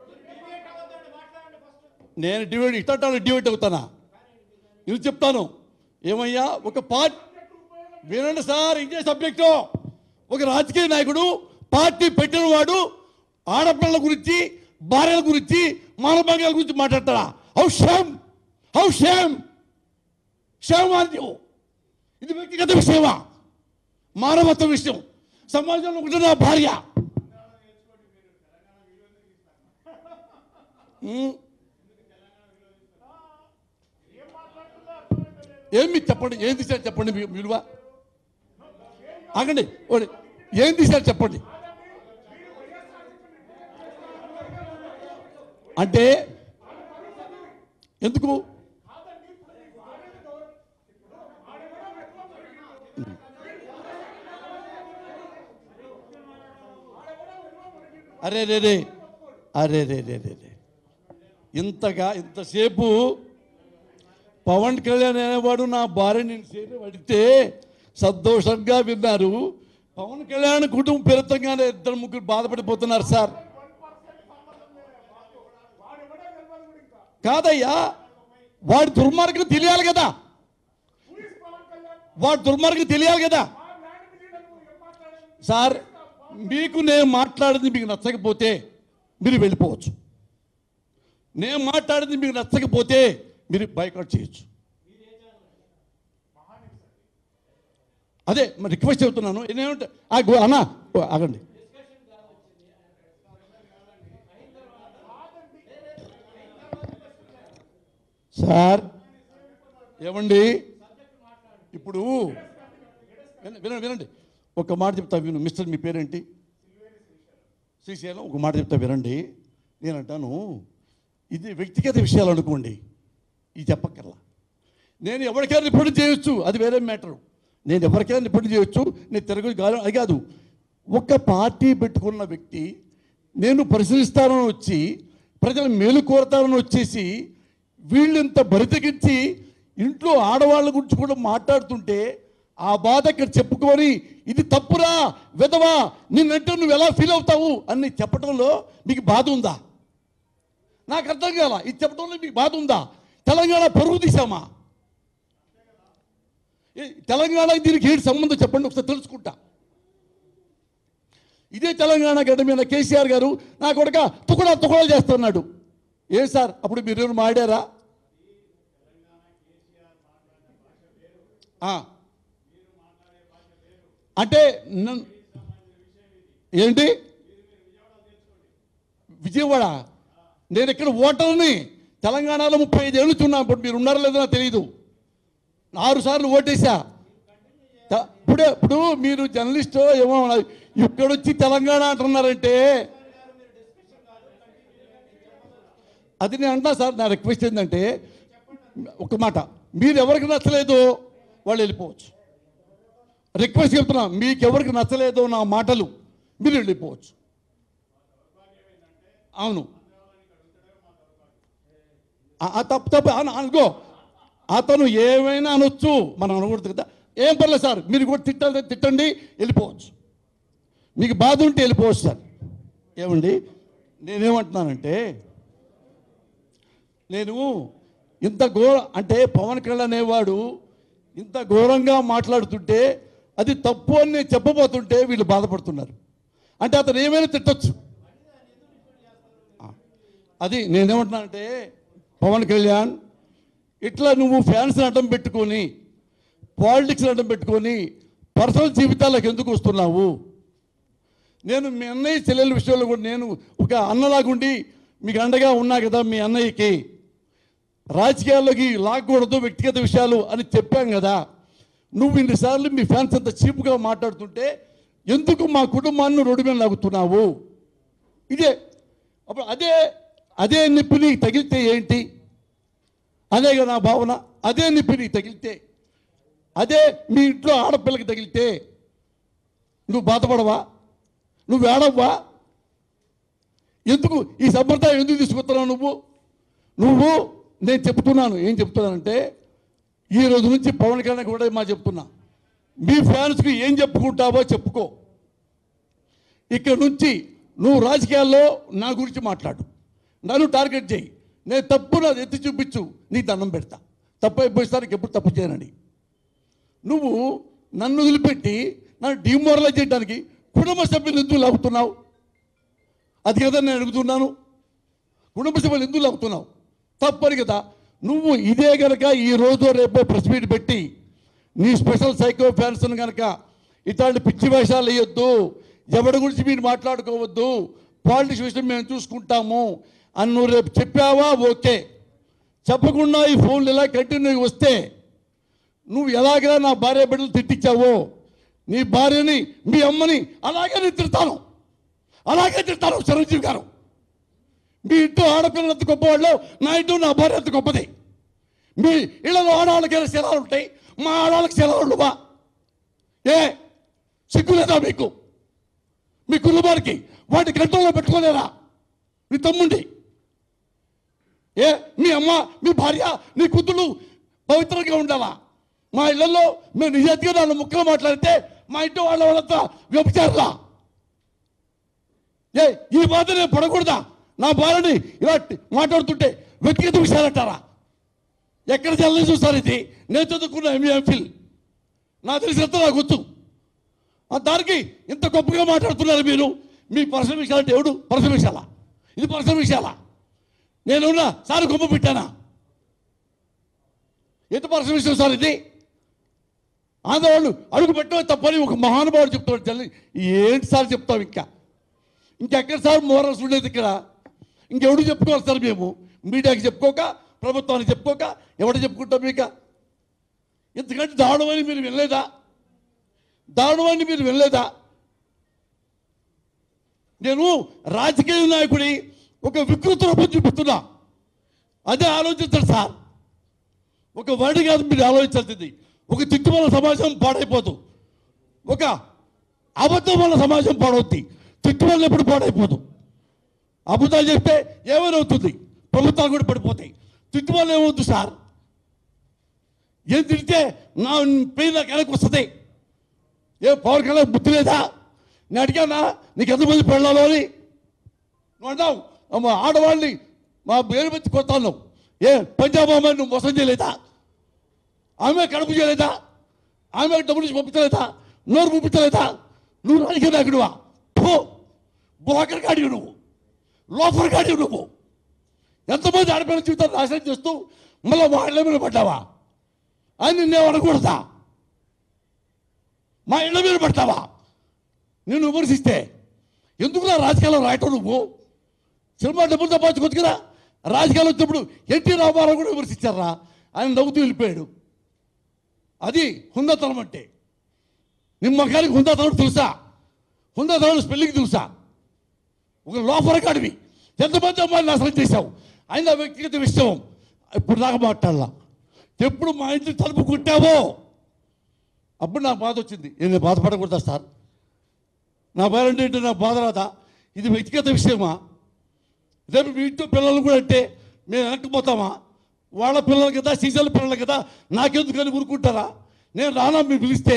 నేను డివైడ్ ఇట్టాను డివైడ్ అవుతానా? ఇది చెప్తాను. ఏమయ్యా, ఒక పార్టీ వినండి సార్, ఇదే సబ్జెక్టు. ఒక రాజకీయ నాయకుడు పార్టీ పెట్టిన వాడు ఆడపిల్లల గురించి, భార్యల గురించి, మానభంగాల గురించి మాట్లాడతాడా? How shame, how shame, shame on you. ఇది వ్యక్తిగత విషయమా? మానవత్వ విషయం. సమాజంలో ఉంటున్న భార్య ఏమి చెప్పండి, ఏం తీశారు చెప్పండి మీ విలువ. ఆగండి, ఏం తీశారు చెప్పండి. అంటే ఎందుకు? అరే రే రే అరే రే రే రే రే ఇంతగా ఇంతసేపు పవన్ కళ్యాణ్ అనేవాడు నా భార్య నేను సేపు అడిగితే సంతోషంగా విన్నారు. పవన్ కళ్యాణ్ కుటుంబం పెరుతంగానే ఇద్దరు ముగ్గురు బాధపడిపోతున్నారు సార్. కాదయ్యా, వాడి దుర్మార్గం తెలియాలి కదా, వాడి దుర్మార్గం తెలియాలి కదా సార్. మీకు నేను మాట్లాడింది మీకు నచ్చకపోతే మీరు వెళ్ళిపోవచ్చు. నేను మాట్లాడింది మీకు నచ్చకపోతే మీరు బైకాట్ చేయొచ్చు. అదే మరి రిక్వెస్ట్ చెబుతున్నాను. ఏమంటే అన్న ఆగండి. సార్ ఏమండి, ఇప్పుడు వినండి వినండి ఒక మాట చెప్తా విను. మిస్టర్ మీ పేరేంటి? శ్రీశైలం. ఒక మాట చెప్తా వినండి. నేను అంటాను, ఇది వ్యక్తిగత విషయాలు అనుకోండి, ఇది చెప్పక్కర్లా. నేను ఎవరికైనా రిపోర్ట్ చేయొచ్చు, అది వేరే మ్యాటరు. నేను ఎవరికైనా రిపోర్ట్ చేయొచ్చు, నేను తిరగదు కాదు, అది కాదు. ఒక పార్టీ పెట్టుకున్న వ్యక్తి నేను పరిశీలిస్తానని వచ్చి ప్రజలు మేలు కోరతానని వచ్చేసి వీళ్ళు ఇంత బరితెగించి ఇంట్లో ఆడవాళ్ళ గురించి కూడా మాట్లాడుతుంటే ఆ బాధ ఇక్కడ చెప్పుకొని ఇది తప్పురా విధవా నిన్నంటే నువ్వు ఎలా ఫీల్ అవుతావు అని చెప్పడంలో మీకు బాధ ఉందా? నాకు అర్థం కాల. ఇది చెప్పడంలో మీకు బాధ ఉందా? తెలంగాణ పరుగు తీసామా? తెలంగాణకి దీనికి ఏంటి సంబంధం చెప్పండి, ఒకసారి తెలుసుకుంటా. ఇదే తెలంగాణ గడ్డ మీద కేసీఆర్ గారు నా కొడుక తుకుడా తుకుడాలు చేస్తున్నాడు. ఏ సార్ అప్పుడు మీరు మాడారా? అంటే ఏంటి విజయవాడ? నేను ఇక్కడ ఓటర్ని. తెలంగాణలో ముప్పై ఐదు ఏళ్ళు చున్నా. ఇప్పుడు మీరు ఉన్నారో లేదో నాకు తెలియదు. ఆరు సార్లు ఓటేసా. ఇప్పుడే ఇప్పుడు మీరు జర్నలిస్టు ఏమో ఇక్కడొచ్చి తెలంగాణ అంటున్నారంటే అది నేను అంటా సార్. నా రిక్వెస్ట్ ఏంటంటే ఒక మాట, మీరు ఎవరికి నచ్చలేదో వాళ్ళు వెళ్ళిపోవచ్చు. రిక్వెస్ట్ చెప్తున్నా, మీకు ఎవరికి నచ్చలేదో నా మాటలు మీరు వెళ్ళిపోవచ్చు. అవును, తప్పు తప్పు అనుకో. అతను ఏమైనా అనొచ్చు, మనం అనకూడదు కదా. ఏం పర్లేదు సార్, మీరు కూడా తిట్టాలి తిట్టండి, వెళ్ళిపోవచ్చు. మీకు బాధ ఉంటే వెళ్ళిపోవచ్చు సార్. ఏమండి నేనేమంటున్నానంటే, నేను ఇంత ఘోర అంటే పవన్ కళ్యాణ్ అనేవాడు ఇంత ఘోరంగా మాట్లాడుతుంటే అది తప్పు అని నేను చెప్పబోతుంటే వీళ్ళు బాధపడుతున్నారు. అంటే అతను ఏమైనా తిట్టచ్చు. అది నేనేమంటున్నానంటే, పవన్ కళ్యాణ్ ఇట్లా నువ్వు ఫ్యాన్స్ని అడ్డం పెట్టుకొని పాలిటిక్స్ని అడ్డం పెట్టుకొని పర్సనల్ జీవితాలకు ఎందుకు వస్తున్నావు? నేను మీ అన్నయ్య చెల్లెల విషయంలో కూడా నేను ఒక అన్నలాగుండి మీకు అండగా ఉన్నా కదా. మీ అన్నయ్యకి రాజకీయాల్లోకి లాగకూడదు వ్యక్తిగత విషయాలు అని చెప్పాం కదా. నువ్వు ఇన్నిసార్లు మీ ఫ్యాన్స్ అంత చీప్గా మాట్లాడుతుంటే ఎందుకు మా కుటుంబాన్ని రోడ్డు మీద లాగుతున్నావు? ఇదే అప్పుడు అదే అదే నిప్పు నీకు తగిలితే ఏంటి? అదేగా నా భావన. అదే నిప్పు నీకు తగిలితే, అదే మీ ఇంట్లో ఆడపిల్లకి తగిలితే నువ్వు బాధపడవా? నువ్వు ఏడవ్వా? ఎందుకు ఈ సంప్రదాయం ఎందుకు తీసుకొస్తున్నావు నువ్వు? నువ్వు నేను చెప్తున్నాను, ఏం చెప్తున్నానంటే, ఈ రోజు నుంచి పవన్ కళ్యాణ్ కూడా మా చెప్తున్నా, మీ ఫ్యాన్స్కి ఏం చెప్పుకుంటావో చెప్పుకో. ఇక్కడ నుంచి నువ్వు రాజకీయాల్లో నా గురించి మాట్లాడు, నన్ను టార్గెట్ చేయి. నేను తప్పు నాది ఎత్తి చూపించు, నీ దండం పెడతా. తప్పు అయిపోయిస్తానికి ఎప్పుడు తప్పు చేయనండి. నువ్వు నన్ను వదిలిపెట్టి నన్ను డిమోరలైజ్ చేయడానికి కుటుంబ సభ్యులు ఎందుకు లాగుతున్నావు? అది కదా నేను అడుగుతున్నాను. కుటుంబ సభ్యులు ఎందుకు లాగుతున్నావు? తప్పని కదా. నువ్వు ఇదే కనుక ఈ రోజు రేపో ప్రెస్ మీట్ పెట్టి నీ స్పెషల్ సైకో ఫ్యాన్స్ను కనుక ఇట్లాంటి పిచ్చి వేషాలు వేయొద్దు, ఎవరి గురించి మీరు మాట్లాడుకోవద్దు, పాలిటిక్స్ విషయం మేము చూసుకుంటాము అని నువ్వు రేపు చెప్పావా? ఓకే. చెప్పకుండా ఈ ఫోన్లు ఇలా కంటిన్యూ వస్తే నువ్వు ఎలాగైనా నా భార్య బిడ్డలు తిట్టించావో నీ భార్యని మీ అమ్మని అలాగే నేను తిడతాను, అలాగే తిడతాను. చిరంజీవి గారు, మీ ఇంట్లో ఆడపిల్లలు ఎంత గొప్పవాళ్ళు, నా ఇంట్లో నా భార్య ఎంత గొప్పది. మీ ఇళ్ళలో ఆడవాళ్ళకైనా శిలాలు ఉంటాయి, మా ఆడవాళ్ళకి శిలాలు ఉండవా? ఏ సిగ్గు లేదా మీకు? మీ కుటుంబానికి వాటి కంట్రోల్లో పెట్టుకోలేరా? మీ తమ్ముండి ఏ మీ అమ్మ మీ భార్య నీ కూతుళ్ళు పవిత్రంగా ఉండాలా? మా ఇళ్లలో మేము నిజాయితీగా నాలుగు ముక్కలు మాట్లాడితే మా ఇంటి వాళ్ళ వాళ్ళంతా వ్యభిచారులా? ఏ ఈ బాధ నేను పడకూడదా? నా భార్యని ఇలా మాట్లాడుతుంటే వ్యక్తిగత విషయాలంటారా? ఎక్కడ చల్లని చూస్తారు? ఇది నేను చదువుకున్న ఎంఏ ఎంఫిల్, నా తెలిసినంత నాకు గుర్తు. దానికి ఇంత గొప్పగా మాట్లాడుతున్నారు మీరు. మీ పర్సనల్ విషయాలంటే ఎవడు పర్సనల్ విషయాలా? ఇది పర్సనల్ విషయాలా? నేనున్నా సార్ గొప్ప పెట్టానా? ఎంత పర్సనల్ విషయం సార్ ఇది? ఆంధ్రవాళ్ళు అడుగు పెట్టడం తప్పని ఒక మహానుభావుడు చెప్తాడు. చల్లి ఏంటి సార్ చెప్తాం? ఇంకా ఇంకెక్కడ సార్ మోరల్స్ ఉండేది ఇక్కడ? ఇంకెవడు చెప్పుకోవాలి సార్? మేము మీడియాకి చెప్పుకోక, ప్రభుత్వానికి చెప్పుకోక ఎవడు చెప్పుకుంటాం? మీక ఎందుకంటే దారుణమని మీరు వినలేదా? దారుణమని మీరు వినలేదా? నేను రాజకీయ నాయకుడి ఒక వికృత రూపం చూపిస్తున్నా. అదే ఆలోచించండి సార్. ఒక వర్డ్ కాదు మీరు ఆలోచించాల్సింది. ఒక తిట్టు వల్ల సమాజం పాడైపోదు, ఒక అబద్ధం వల్ల సమాజం పాడవుద్ది. తిట్టు వల్ల ఎప్పుడు పాడైపోదు. అబద్ధాలు చెప్తే ఏమైనా అవుతుంది, ప్రభుత్వాలు కూడా పడిపోతాయి. తిట్టు వల్ల ఏమవుద్దు సార్? ఏం తిడితే నా పెయిన్ నాకు వెనక్కి వస్తుంది. ఏ పవర్ కలర్ బుద్ధి లేదా? నేను అడిగానా నీకు ఎంతమంది పెళ్ళాలో అని? నువ్వు అన్నావు ఆడవాళ్ళని మా పేరు పెట్టి కొడతాను. ఏ పంజాబ్ అమ్మాయి నువ్వు మోసం చేయలేదా? ఆమె కడుపు చేయలేదా? ఆమె డబ్బులు నుంచి పంపించలేదా? నోరు పంపించలేదా? నువ్వు రాజకీయ నాయకుడువా? బ్రోకర్ గాడివి నువ్వు, లోఫర్ గాడివి నువ్వు. ఎంతమంది ఆడపిల్లల జీవితాన్ని నాశనం చేస్తూ మళ్ళీ వాళ్ళ మీద పడ్డావా అని నిన్నే అనకూడదా? మా ఇళ్ళ మీద పడతావా? నేను విమర్శిస్తే ఎందుకు నా రాజకీయాల్లో రాయటం? నువ్వు సినిమా డబ్బులు తప్పించుకోవచ్చు కదా. రాజకీయాలు వచ్చినప్పుడు ఎన్టీ రామారావు కూడా విమర్శించారా? ఆయన నవ్వుతూ వెళ్ళిపోయాడు. అది హుందాతనం అంటే. నిమ్మకానికి హుందాతనం తెలుసా? హుందాతనం స్పెల్లింగ్ తెలుసా? ఒక లోఫర్ కాడివి. ఎంతమంది అమ్మాయిని నాశనం చేశావు? ఆయన వ్యక్తిగత విషయం ఇప్పుడు దాకా మాట్లాడాల. ఎప్పుడు మా ఇంటి తలుపు కుట్టావో అప్పుడు నాకు బాధ వచ్చింది. నేను బాధపడకూడదా సార్? నా పేరెంట్ ఏంటంటే నాకు బాధ రాదా? ఇది వ్యక్తిగత విషయమా? రేపు మీ ఇంట్లో పిల్లలు కూడా అంటే మేము వెనక్కిపోతామా? వాళ్ళ పిల్లలు కదా, సీజన్ల పిల్లలు కదా, నాకెందుకని ఊరుకుంటారా? నేను రానా మీరు పిలిస్తే?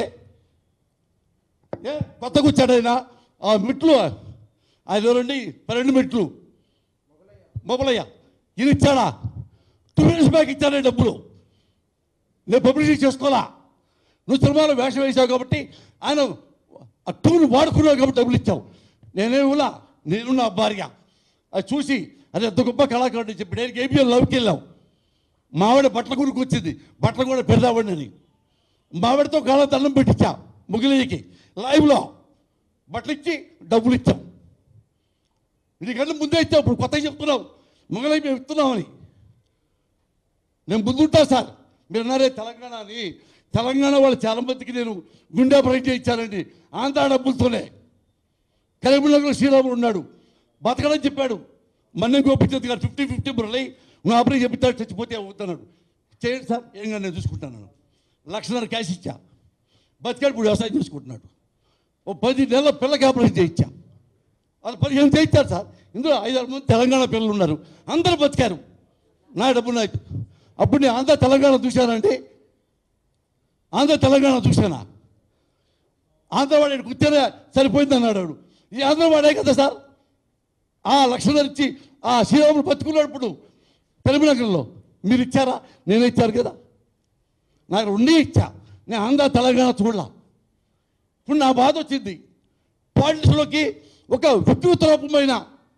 ఏ కొత్తగా వచ్చాడైనా ఆ మెట్లు ఆయన ఎవరండి? పన్నెండు మెట్లు మొబలయ్య ఇది ఇచ్చాడా? టూ ఇయర్స్ బ్యాక్ ఇచ్చాడే డబ్బులు. నేను పబ్లిసిటీ చేసుకోవాలా? నువ్వు సినిమాలో వేషం వేసావు కాబట్టి ఆయన ఆ టూను వాడుకున్నావు కాబట్టి డబ్బులు ఇచ్చావు. నేనేమిలా నేను నా భార్య అది చూసి అది ఎంత గొప్ప కళాకారుడు చెప్పి నేను ఏబిఎల్ లవ్కి వెళ్ళాం. మావిడ బట్టల గురికి వచ్చింది, బట్టలు కూడా పెడదామండి అని మావిడతో కాళ్ళ దండం పెట్టించా ముగిలికి లైవ్లో బట్టలు ఇచ్చి డబ్బులు ఇచ్చాం. ఇది కన్నా ముందే ఇచ్చావు, ఇప్పుడు కొత్తగా చెప్తున్నావు మొగలై మేము ఇస్తున్నామని. నేను ముందుంటా సార్. మీరు అన్నారే తెలంగాణ అని. తెలంగాణ వాళ్ళు చాలా మందికి నేను గుండె ఆపరేషన్ ఇచ్చానండి ఆంధ్ర డబ్బులతోనే. కరీంనగర్లో శ్రీరాముడు ఉన్నాడు, బతకడని చెప్పాడు. మన్నే గోపించదు గారు ఫిఫ్టీ ఫిఫ్టీ మురళి నువ్వు ఆపరేషన్ చెప్తాడు, చచ్చిపోతే అవుతున్నాడు. చేయండి సార్, ఏంగా నేను చూసుకుంటాను. లక్షన్నర క్యాష్ ఇచ్చా, బతికాడు. ఇప్పుడు వ్యవసాయం చేసుకుంటున్నాడు. ఓ పది నెలల పిల్లకి ఆపరేషన్ చేయించా, వాళ్ళు పదిహేను చేయించారు సార్. ఇందులో ఐదారు మంది తెలంగాణ పిల్లలు ఉన్నారు, అందరూ బతికారు. నా డబ్బు నాయకు. అప్పుడు నేను ఆంధ్ర తెలంగాణ చూశానండి. ఆంధ్ర తెలంగాణ చూశానా? ఆంధ్రవాడు కూర్చొనే సరిపోయింది అన్నాడు వాడు. ఈ ఆంధ్రవాడే కదా సార్. ఆ లక్షణాలు ఇచ్చి ఆ శ్రీరాములు బతుకున్నాడు ఇప్పుడు కరీంనగర్లో. మీరు ఇచ్చారా? నేను ఇచ్చారు కదా. నాకు రెండే ఇచ్చా. నేను ఆంధ్ర తెలంగాణ చూడలా. ఇప్పుడు నా బాధ వచ్చింది. పాలిటిక్స్లోకి ఒక వికృత రూపమైన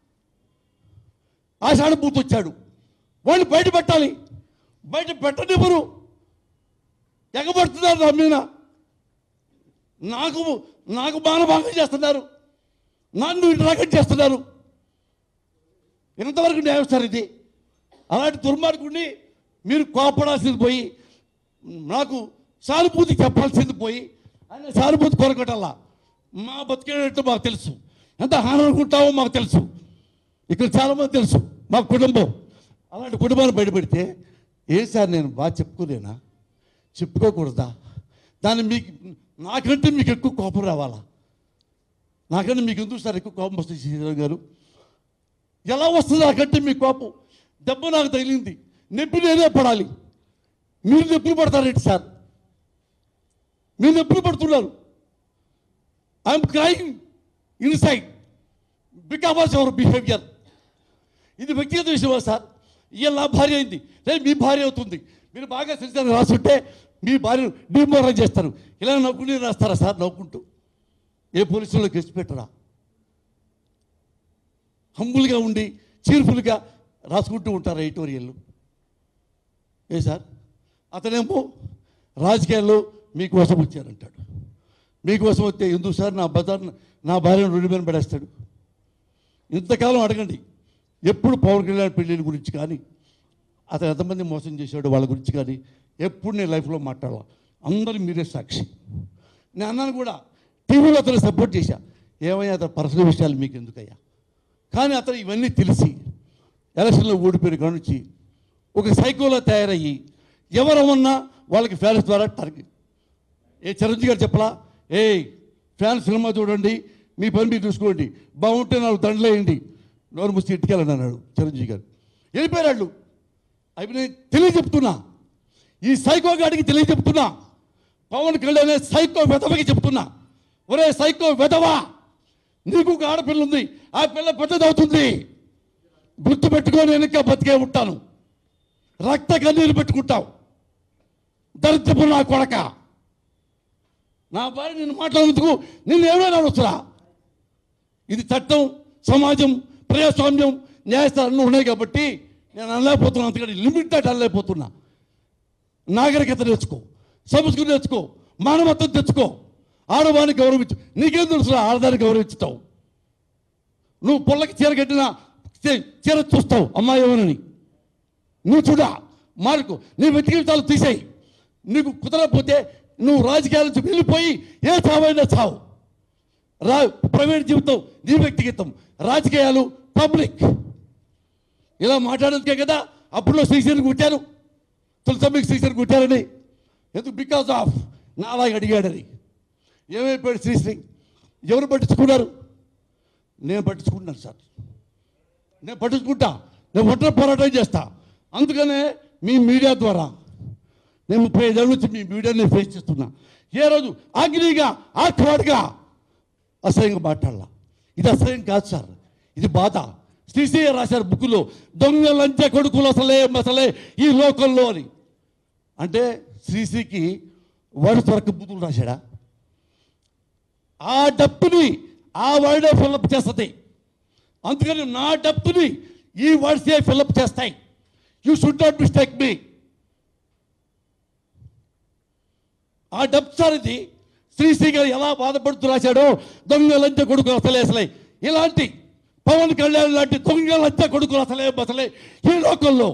ఆషాఢభూతి వచ్చాడు. వాళ్ళు బయట పెట్టాలి, బయట పెట్టనివ్వరు. ఎగబడుతున్నారు నా మీద. నాకు నాకు మానభంగం చేస్తున్నారు, నన్ను ఇంటరాగట్ చేస్తున్నారు. ఎంతవరకు న్యాయం సార్ ఇది? అలాంటి దుర్మార్గుడిని మీరు కోపడాల్సింది పోయి నాకు సానుభూతి చెప్పాల్సింది పోయి ఆయన సానుభూతి కొరకటల్లా. మా బతికేటట్టు మాకు తెలుసు, ఎంత హాని అనుకుంటామో మాకు తెలుసు. ఇక్కడ చాలామంది తెలుసు మా కుటుంబం. అలాంటి కుటుంబాన్ని బయటపెడితే ఏ సార్ నేను బాగా చెప్పుకోలేనా? చెప్పుకోకూడదా? దాన్ని మీకు నాకంటే మీకు ఎక్కువ కోపం రావాలా? నాకంటే మీకు ఎందుకు సార్ ఎక్కువ కోపం వస్తుంది శ్రీరామ్ గారు? ఎలా వస్తుంది నాకంటే మీ కోపం? దెబ్బ నాకు తగిలింది, నొప్పి నేనే పడాలి, మీరు నొప్పులు పడతారేంటి సార్? మీరు ఎప్పుడు పడుతున్నారు? I'm crime inside because of your behaviour. ఇది వ్యక్తిగత విషయమా సార్? ఇవాళ నా భార్య అయింది, లేదు మీ భార్య అవుతుంది. మీరు బాగా సిరిచారు రాసుంటే మీ భార్యను డిమోరల్ చేస్తారు. ఇలా నవ్వుకుంటూ రాస్తారా సార్? నవ్వుకుంటూ ఏ పోలీసుల్లో కేసు పెట్టరా? హంబుల్గా ఉండి చీర్ఫుల్గా రాసుకుంటూ ఉంటారా ఎడిటోరియల్లు? ఏ సార్? అతనేమో రాజకీయాల్లో మీకోసం వచ్చారంటాడు. మీకోసం వస్తే ఎందుకు సార్ నా బజార్ నా భార్యను రెండు మీద పడేస్తాడు? ఇంతకాలం అడగండి, ఎప్పుడు పవన్ కళ్యాణ్ పెళ్ళిళ్ళ గురించి కానీ అతను ఎంతమంది మోసం చేశాడు వాళ్ళ గురించి కానీ ఎప్పుడు నేను లైఫ్లో మాట్లాడాలి. అందరూ మీరే సాక్షి. నేను అన్నాను కూడా, టీవీలో అతను సపోర్ట్ చేశా. ఏమయ్యా అతను పర్సనల్ విషయాలు మీకు ఎందుకయ్యా? కానీ అతను ఇవన్నీ తెలిసి ఎలక్షన్లో ఓడిపోయిన కాడ నుంచి ఒక సైకోలో తయారయ్యి ఎవరమన్నా వాళ్ళకి ఫ్యాన్స్ ద్వారా టార్గెట్. ఏ చిరంజీవి గారు చెప్పలా, ఏ ఫ్యాన్స్ సినిమా చూడండి, మీ పని మీరు చూసుకోండి, బాగుంటే నాకు దండలు వేయండి, నోరు ముసి ఇంటికెళ్ళండి అన్నాడు చిరంజీవి గారు. వెళ్ళిపోయాడు. అవి నేను తెలియజెప్తున్నా, ఈ సైకో గాడికి తెలియజెప్తున్నా, పవన్ కళ్యాణ్ సైకో వెధవకి చెప్తున్నా, ఒరే సైకో వెధవా, నీకు ఒక ఆడపిల్ల ఉంది, ఆ పిల్ల పెద్దదవుతుంది, గుర్తుపెట్టుకొని వెనక బతికే ఉంటాను, రక్త కన్నీరు పెట్టుకుంటావు, దరిద్రపు నా కొడక. నా భార్య నిన్ను మాట్లాడేందుకు నిన్ను ఏమైనా వస్తురా? ఇది చట్టం, సమాజం, ప్రజాస్వామ్యం, న్యాయస్థానం అన్నీ ఉన్నాయి కాబట్టి నేను అనలేకపోతున్నా. అందుకని లిమిటెడ్ అనలేకపోతున్నా. నాగరికత నేర్చుకో, సంస్కృతి నేర్చుకో, మానవత్వం తెచ్చుకో, ఆడవాడిని గౌరవించు. నీకేం తెలుసురా ఆడదాన్ని గౌరవించుతావు? నువ్వు పొల్లకి చీర కట్టినా చీర చూస్తావు అమ్మాయి ఏమనని. నువ్వు చూడా మార్కు, నీ వ్యక్తిగతాలు తీసేయి. నీకు కుదరకపోతే నువ్వు రాజకీయాల నుంచి వెళ్ళిపోయి ఏ చావైనా చావు. రా ప్రైవేట్ జీవితం నీ వ్యక్తిగతం, రాజకీయాలు పబ్లిక్. ఇలా మాట్లాడేందుకే కదా అప్పుడులో శ్రీశ్రీని కుట్టారు, తులసమ్మికి శ్రీశ్రీని కుట్టారని. ఎందుకు? బికాజ్ ఆఫ్ నాలాగా అడిగాడని. ఏమైపోయాడు శ్రీశ్రీ? ఎవరు పట్టించుకున్నారు? నేను పట్టించుకుంటున్నాను సార్, నేను పట్టించుకుంటా, నేను ఒంటరి పోరాటం చేస్తా. అందుకనే మీ మీడియా ద్వారా నేను ముప్పై ఐదేళ్ళ నుంచి మీ మీడియాని ఫేస్ చేస్తున్నా. ఏ రోజు అగ్నిగా ఆక్వాడ్గా అసహ్యంగా మాట్లాడాల. ఇది అసహ్యం కాదు సార్, ఇది బాధ. శ్రీశ్రీ రాశారు బుక్కులో, దొంగ లంచ కొడుకులు అసలే అసలే ఈ లోకంలో అని. అంటే శ్రీశ్రీకి వాడు త్వరకు బుద్ధులు రాశాడా? ఆ డప్పుని ఆ వర్డే ఫిల్అప్ చేస్తుంది. అందుకని నా డప్పుని ఈ వర్డ్సే ఫిల్అప్ చేస్తాయి. You should not mistake me. ఆ డబ్ సార్ ఇది శ్రీశ్రీ గారు ఎలా బాధపడుతూ రాశాడో, దొంగ లంచ కొడుకులు అసలే అసలే. ఇలాంటి పవన్ కళ్యాణ్ లాంటి దొంగ లంచ కొడుకులు అసలే అసలే ఈ లోకంలో.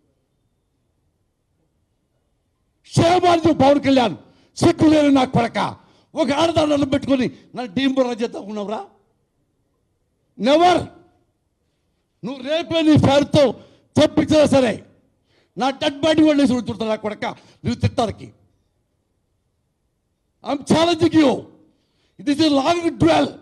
క్షేమాన్ని పవన్ కళ్యాణ్ సిగ్గులేని నా కొరక. ఒక ఆడదాన్ని పెట్టుకొని నన్ను డీంబురా చేద్దాం ఉన్నావురా? నెవర్. నువ్వు రేపే నీ ఫ్యాన్తో తప్పించినా సరే నా డెడ్ బాడీ వాళ్ళు వేసి ఉంటుంటా నా కొడక నువ్వు తిట్టానికి. I'm challenging you. This is long dwell.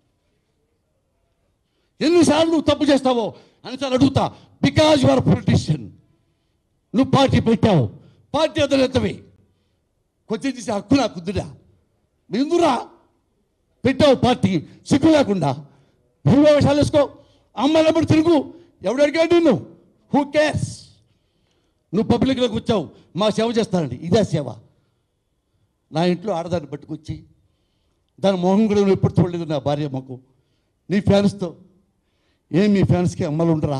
ఎన్నిసార్లు నువ్వు తప్పు చేస్తావో అన్నిసార్లు అడుగుతా. Because you are politician. నువ్వు పార్టీ పెట్టావు, పార్టీ అదనెత్తవి, కొంచెం చేసే హక్కు నాకు కుదురా? ఎందురా పెట్టావు పార్టీ? సిగ్గు లేకుండా నువ్వు వేషాలు వేసుకో, అమ్మాయిలప్పుడు తిరుగు. ఎవడు అడిగాడు నిన్ను? Who cares? నువ్వు పబ్లిక్లోకి వచ్చావు, మా సేవ చేస్తానండి. ఇదే సేవ. నా ఇంట్లో ఆడదాన్ని పట్టుకొచ్చి దాని మొహం కూడా నువ్వు ఎప్పుడు చూడలేదు నా భార్య మాకు. నీ ఫ్యాన్స్తో ఏం మీ ఫ్యాన్స్కి అమ్మలు ఉండరా?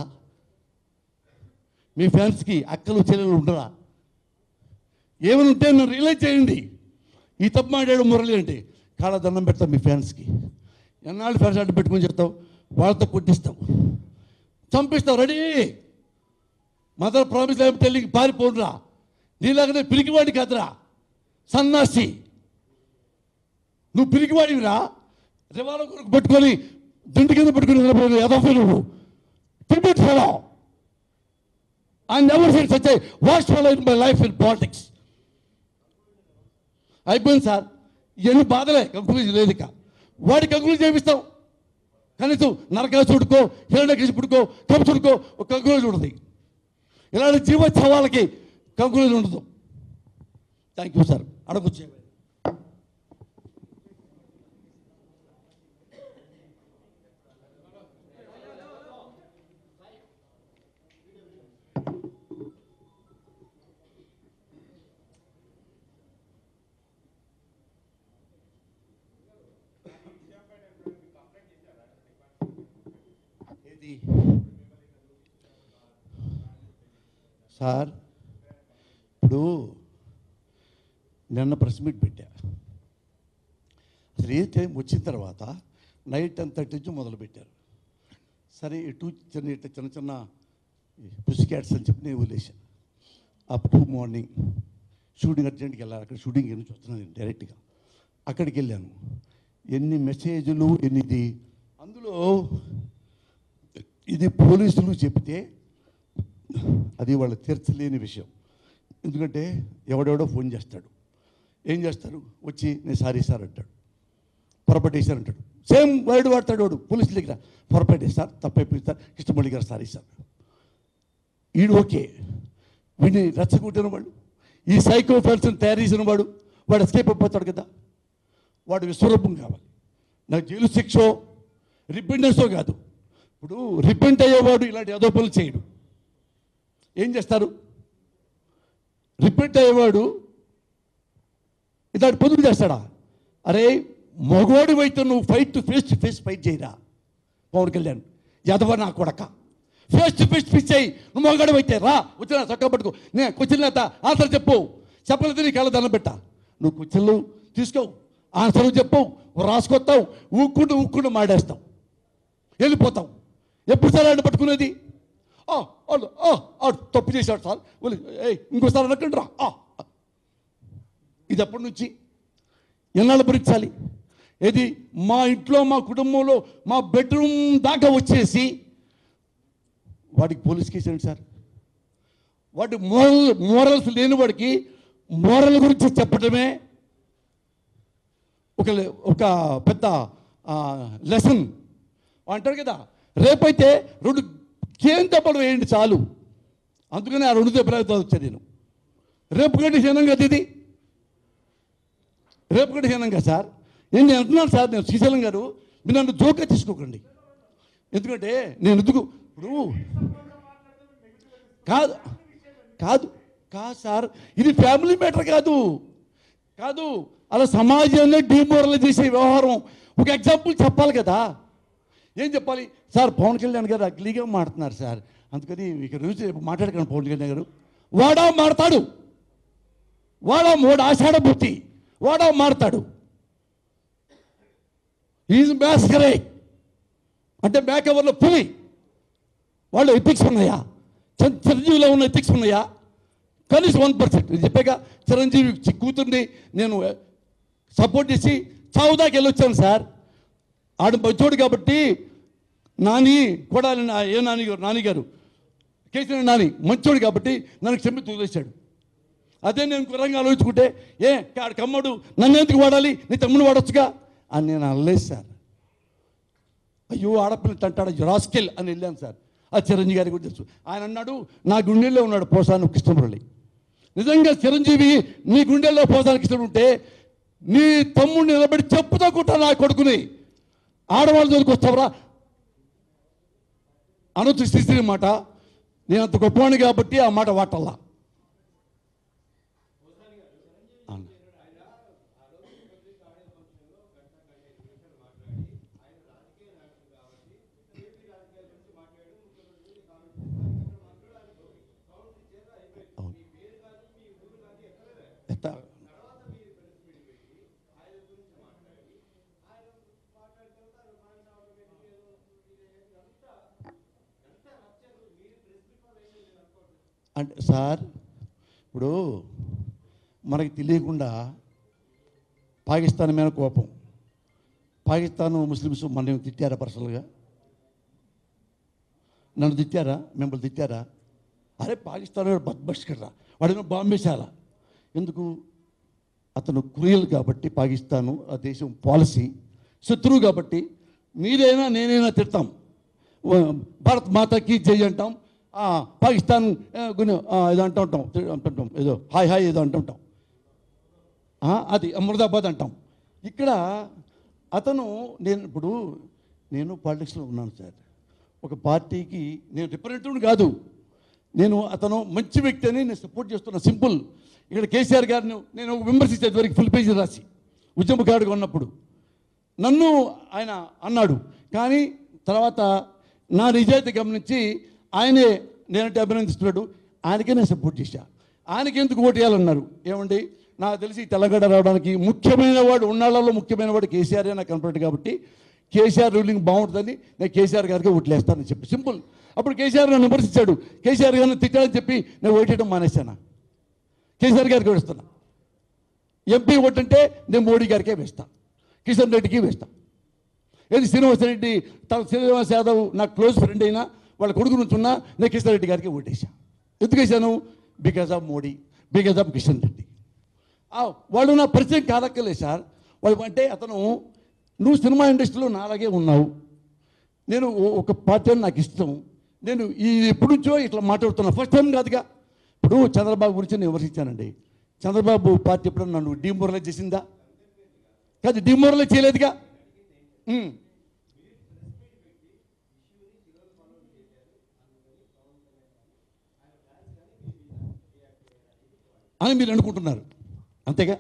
మీ ఫ్యాన్స్కి అక్కలు చెల్లెలు ఉండరా? ఏమైనా ఉంటే నన్ను రియలైజ్ చేయండి. ఈ తప్పు మాట్లాడు మురళి అంటే కాళ్ళ దండం పెడతాం మీ ఫ్యాన్స్కి. ఎన్నాళ్ళు ఫ్యాన్స్ అడ్డు పెట్టుకొని చెప్తావు, వాళ్ళతో కొట్టిస్తావు, చంపిస్తావు. రెడీ మదర్ ప్రామిస్ ఏమి టెల్లింగ్ పారిపోనురా. నీలాగనే పిరికివాడి కాదురా సన్నాసి. నువ్వు పిరికివాడివిరా. రివాల్వర్ కొరకు పట్టుకొని దిండు కింద పెట్టుకుని నిలబడి ఎదఫే నువ్వు. Tibet fellow. I never seen such a worst fellow in my life in politics. అయిపోయింది సార్. ఇవన్నీ బాధలే, కంక్లూజన్ లేదు. ఇక వాడి కంక్లూజన్ చేపిస్తాం. కనీసం నరకాసుడికో హిరణ్యకశిపుడికో కంసుడికో ఒక కంక్లూజన్ ఉంటుంది. ఇలాంటి జీవోత్సవాలకి కంక్లూజన్ ఉండదు. Thank you sir. అడగొచ్చే సార్ ఇప్పుడు నిన్న ప్రెస్ మీట్ పెట్టా. అసలు ఏ టైం వచ్చిన తర్వాత నైట్ టెన్ థర్టీ నుంచి మొదలుపెట్టారు. సరే ఇటు చిన్న ఇటు చిన్న చిన్న పుసి క్యాట్స్ అని చెప్పి నేను వదిలేసాను. అప్ టు మార్నింగ్ షూటింగ్ అర్జెంట్కి వెళ్ళాలి. అక్కడ షూటింగ్ నుంచి వస్తున్నాను నేను డైరెక్ట్గా. అక్కడికి వెళ్ళాను. ఎన్ని మెసేజ్లు ఎన్నిది, అందులో ఇది పోలీసులు చెప్తే అది వాళ్ళు తీర్చలేని విషయం. ఎందుకంటే ఎవడెవడో ఫోన్ చేస్తాడు, ఏం చేస్తారు, వచ్చి నేను సారీ సార్ అంటాడు, పొరపాటు వేశారు అంటాడు. సేమ్ వర్డ్ వాడతాడు వాడు పోలీసుల దగ్గర, పొరపాటు వేస్తారు, తప్పైపోయింది సార్, కృష్ణమౌళి గారు సారీ సార్. వీడు ఓకే, వీడిని రెచ్చగొట్టిన వాడు, ఈ సైకో పర్సన్ తయారు చేసిన వాడు, వాడు ఎస్కేప్ అయిపోతాడు కదా. వాడు విశ్వరూపం కావాలి. నాకు జైలు శిక్షో రిపెండెన్సో కాదు. ఇప్పుడు రిపెంట్ అయ్యేవాడు ఇలాంటి ఏదో పనులు చేయడు. ఏం చేస్తారు, రిపెంట్ అయ్యేవాడు ఇలాంటి పనులు చేస్తాడా? అరే మగవాడి అయితే నువ్వు fight to face to face fight చేయరా పవన్ కళ్యాణ్ యాదవ నా కొడక. ఫేస్ టు ఫేస్ ఫిక్స్ అయ్యి నువ్వు మగవాడి అయితే రా, వచ్చిన చక్క పట్టుకో, నేను క్వశ్చన్ లేత ఆన్సర్ చెప్పు, చెప్పలేదు నీకు ఎలా దండం పెట్టా. నువ్వు క్వశ్చన్లు తీసుకోవు, ఆన్సర్లు చెప్పవు, రాసుకొస్తావు, ఊక్కుంటూ ఊక్కుంటూ మాడేస్తావు, వెళ్ళిపోతావు. ఎప్పుడు సార్ ఆయన పట్టుకునేది? తప్పు చేశాడు సార్, ఇంకోసారి అనకండి రా. ఇది ఎప్పటి నుంచి ఎన్నాళ్ళు భరించాలి? ఏది మా ఇంట్లో మా కుటుంబంలో మా బెడ్రూమ్ దాకా వచ్చేసి వాడికి పోలీస్ కేసు ఏంటి సార్? వాడి మోరల్ మోరల్స్ లేని వాడికి మోరల్ గురించి చెప్పడమే ఒక ఒక పెద్ద లెసన్ అంటాడు కదా. రేపైతే రెండు కేం దెబ్బలు వేయండి చాలు. అందుకని ఆ రెండు దెబ్బలతో వచ్చాను నేను. రేపు కంటే హీనంగా ఇది, రేపు కంటే హీనంగా సార్. నేను అంటున్నాను సార్, నేను శ్రీశైలం గారు మీరు నన్ను జోక్గా తీసుకోకండి. ఎందుకంటే నేను ఎందుకు ఇప్పుడు కాదు కాదు కాదు సార్, ఇది ఫ్యామిలీ మ్యాటర్ కాదు కాదు అలా సమాజాన్ని డిమోరలైజ్ చేసే వ్యవహారం. ఒక ఎగ్జాంపుల్ చెప్పాలి కదా. ఏం చెప్పాలి సార్? పవన్ కళ్యాణ్ గారు అగ్లీగా మాడుతున్నారు సార్, అందుకని ఇక రోజు మాట్లాడకండి పవన్ కళ్యాణ్ గారు. వాడా మాడతాడు, వాడా మూడు ఆషాఢ బుద్ధి, వాడా మాడతాడు. ఈజ్ మ్యాస్కరే అంటే మేక్ ఎవర్లో పులి. వాళ్ళు ఎథిక్స్ ఉన్నాయా? చిరంజీవిలో ఉన్న ఎథిక్స్ ఉన్నాయా? కనీసం వన్ పర్సెంట్. నేను చెప్పాక చిరంజీవి కూతుర్ని నేను సపోర్ట్ చేసి చావుదాకి వెళ్ళొచ్చాను సార్. ఆడు మంచోడు కాబట్టి నాని కూడా ఏ నాని గారు నాని గారు కేసీఆర్ నాని మంచోడు కాబట్టి నన్ను క్షమి తూలేశాడు. అదే నేను కురంగా ఆలోచించుకుంటే ఏ ఆడు కమ్మడు నన్ను ఎందుకు వాడాలి, నీ తమ్ముడు వాడొచ్చుగా అని నేను అనలేదు సార్. అయ్యో ఆడపిల్ల అంటాడు రాస్కెల్ అని వెళ్ళాను సార్. ఆ చిరంజీవి గారి గురించి తెలుసు. ఆయన అన్నాడు నా గుండెల్లో ఉన్నాడు పోసాను కృష్ణమురళి. నిజంగా చిరంజీవి నీ గుండెల్లో పోసాను కృష్ణుడు ఉంటే నీ తమ్ముడిని నిలబడి చెప్పుతో కుట్టా నా కొడుకుని ఆడవాళ్ళ జోలికి వస్తావరా అనొచ్చు శ్రీశ్రీ మాట. నేను అంత గొప్పవాణి కాబట్టి ఆ మాట వాటల్లా. అంటే సార్ ఇప్పుడు మనకి తెలియకుండా పాకిస్తాన్ మీద కోపం, పాకిస్తాన్ ముస్లిమ్స్ మన తిట్టారా పర్సనల్గా? నన్ను తిట్టారా? మిమ్మల్ని తిట్టారా? అరే పాకిస్తాన్ బద్బష్కర్రా వాడేమో బాంబేశాల. ఎందుకు? అతను క్రూయల్ కాబట్టి పాకిస్తాను ఆ దేశం పాలసీ. శత్రువు కాబట్టి మీరైనా నేనైనా తిడతాం, భారత్ మాతకి జై అంటాం, పాకిస్తాన్ ఏదో అంటూ ఉంటాం అంటుంటాం, ఏదో హాయ్ హాయ్ ఏదో అంటుంటాం, అది ముర్దాబాద్ అంటాం. ఇక్కడ అతను నేను ఇప్పుడు నేను పాలిటిక్స్లో ఉన్నాను సార్. ఒక పార్టీకి నేను రిప్రజెంటేటివ్ కాదు, నేను అతను మంచి వ్యక్తి అని నేను సపోర్ట్ చేస్తున్నా. సింపుల్. ఇక్కడ కేసీఆర్ గారిని నేను విమర్శించేది వరకు ఫుల్ పేజీ రాసి ఉద్యమకారుడుగా ఉన్నప్పుడు నన్ను ఆయన అన్నాడు. కానీ తర్వాత నా నిజాయితీ గమనించి ఆయనే నేనంటే అభినందిస్తున్నాడు. ఆయనకే నేను సపోర్ట్ చేశా. ఆయనకి ఎందుకు ఓటు వేయాలన్నారు? ఏమండి, నాకు తెలిసి తెలంగాణ రావడానికి ముఖ్యమైన వాడు ఉన్నాళ్ళలో ముఖ్యమైన వాడు కేసీఆర్ నాకు కనపడ్డాడు కాబట్టి కేసీఆర్ రూలింగ్ బాగుంటుందని నేను కేసీఆర్ గారికి ఓట్లేస్తానని చెప్పి సింపుల్. అప్పుడు కేసీఆర్ నన్ను విమర్శించాడు. కేసీఆర్ గారిని తిట్టాలని చెప్పి నేను ఓటేయడం మానేశాను. కేసీఆర్ గారికి వేస్తున్నా. ఎంపీ ఓటు అంటే నేను మోడీ గారికే వేస్తాను, కిషన్ రెడ్డికి వేస్తాను. ఏది శ్రీనివాస రెడ్డి తన శ్రీనివాస్ యాదవ్ నాకు క్లోజ్ ఫ్రెండ్ అయినా వాళ్ళ కొడుకు నుంచి ఉన్నా నేను కిషన్ రెడ్డి గారికి ఓటేసాను. ఎందుకు వేసాను? Because of Modi, because of Kishan Reddy. వాళ్ళు నా పరిచయం కాదక్కలేదు సార్. వాళ్ళు అంటే అతను నువ్వు సినిమా ఇండస్ట్రీలో నాలాగే ఉన్నావు, నేను ఒక పార్టీ అని నాకు ఇష్టం, నేను ఈ ఎప్పటి నుంచో ఇట్లా మాట్లాడుతున్నా, ఫస్ట్ టైం కాదుగా. ఇప్పుడు చంద్రబాబు గురించి నేను విమర్శించానండి. చంద్రబాబు పార్టీ ఎప్పుడు నన్ను డిమోరలైజ్ చేసిందా? కాదు, డిమోరలైజ్ చేయలేదుగా. అని మీరు అనుకుంటున్నారు, అంతేగా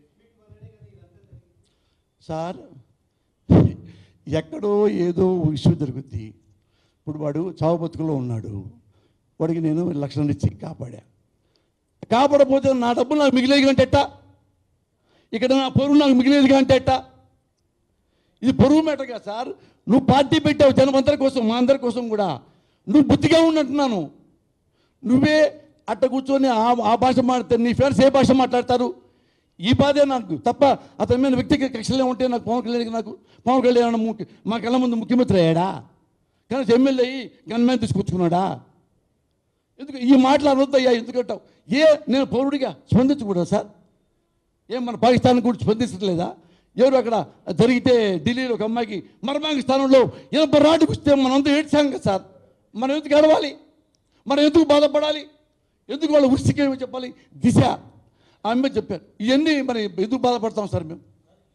సార్? ఎక్కడో ఏదో ఇష్యూ జరుగుద్ది. ఇప్పుడు వాడు చావు బతుకులో ఉన్నాడు, వాడికి నేను లక్షణం ఇచ్చి కాపాడా. కాపాడపోతే నా డబ్బులు నాకు మిగిలేదు అంటే ఎట్టా? ఇక్కడ నా పొరుగు నాకు మిగిలేదు అంటే ఎట్టా? ఇది పొరుగు మేటగా సార్. నువ్వు పార్టీ పెట్టావు జనం అందరి కోసం, మా అందరి కోసం కూడా. నువ్వు బుద్ధిగా ఉన్నట్టున్నాను. నువ్వే అట్ట కూర్చొని ఆ ఆ భాష మాట్లాడితే నీ ఫ్రెండ్స్ ఏ భాష మాట్లాడతారు? ఈ బాధే నాకు తప్ప అతని మీద వ్యక్తిగత కక్షలే ఉంటే నాకు పవన్ కళ్యాణ్ నాకు పవన్ కళ్యాణ్ మా కళ్ళ ముందు ముఖ్యమంత్రి అయ్యాడా? కానీ ఎమ్మెల్యే అయ్యి గన్మ్యాన్ తీసుకొచ్చుకున్నాడా? ఎందుకు ఈ మాటలు అనొద్దయ్యా? ఎందుకంటావు? ఏ నేను పౌరుడిగా స్పందించకూడదు సార్? ఏం మన పాకిస్తాన్ కూడా స్పందించట్లేదా? ఎవరు అక్కడ జరిగితే ఢిల్లీలో ఒక అమ్మాయికి మర్మాంగ స్థానంలో ఎనభై రాటుకు వస్తే మనంతా ఏడ్చాం కదా సార్. మనం ఎందుకు అడవాలి? మనం ఎందుకు బాధపడాలి? ఎందుకు వాళ్ళ ఉరిసికేమో చెప్పాలి? దిశ ఆమె చెప్పారు. ఇవన్నీ మరి ఎందుకు బాధపడతాం సార్ మేము?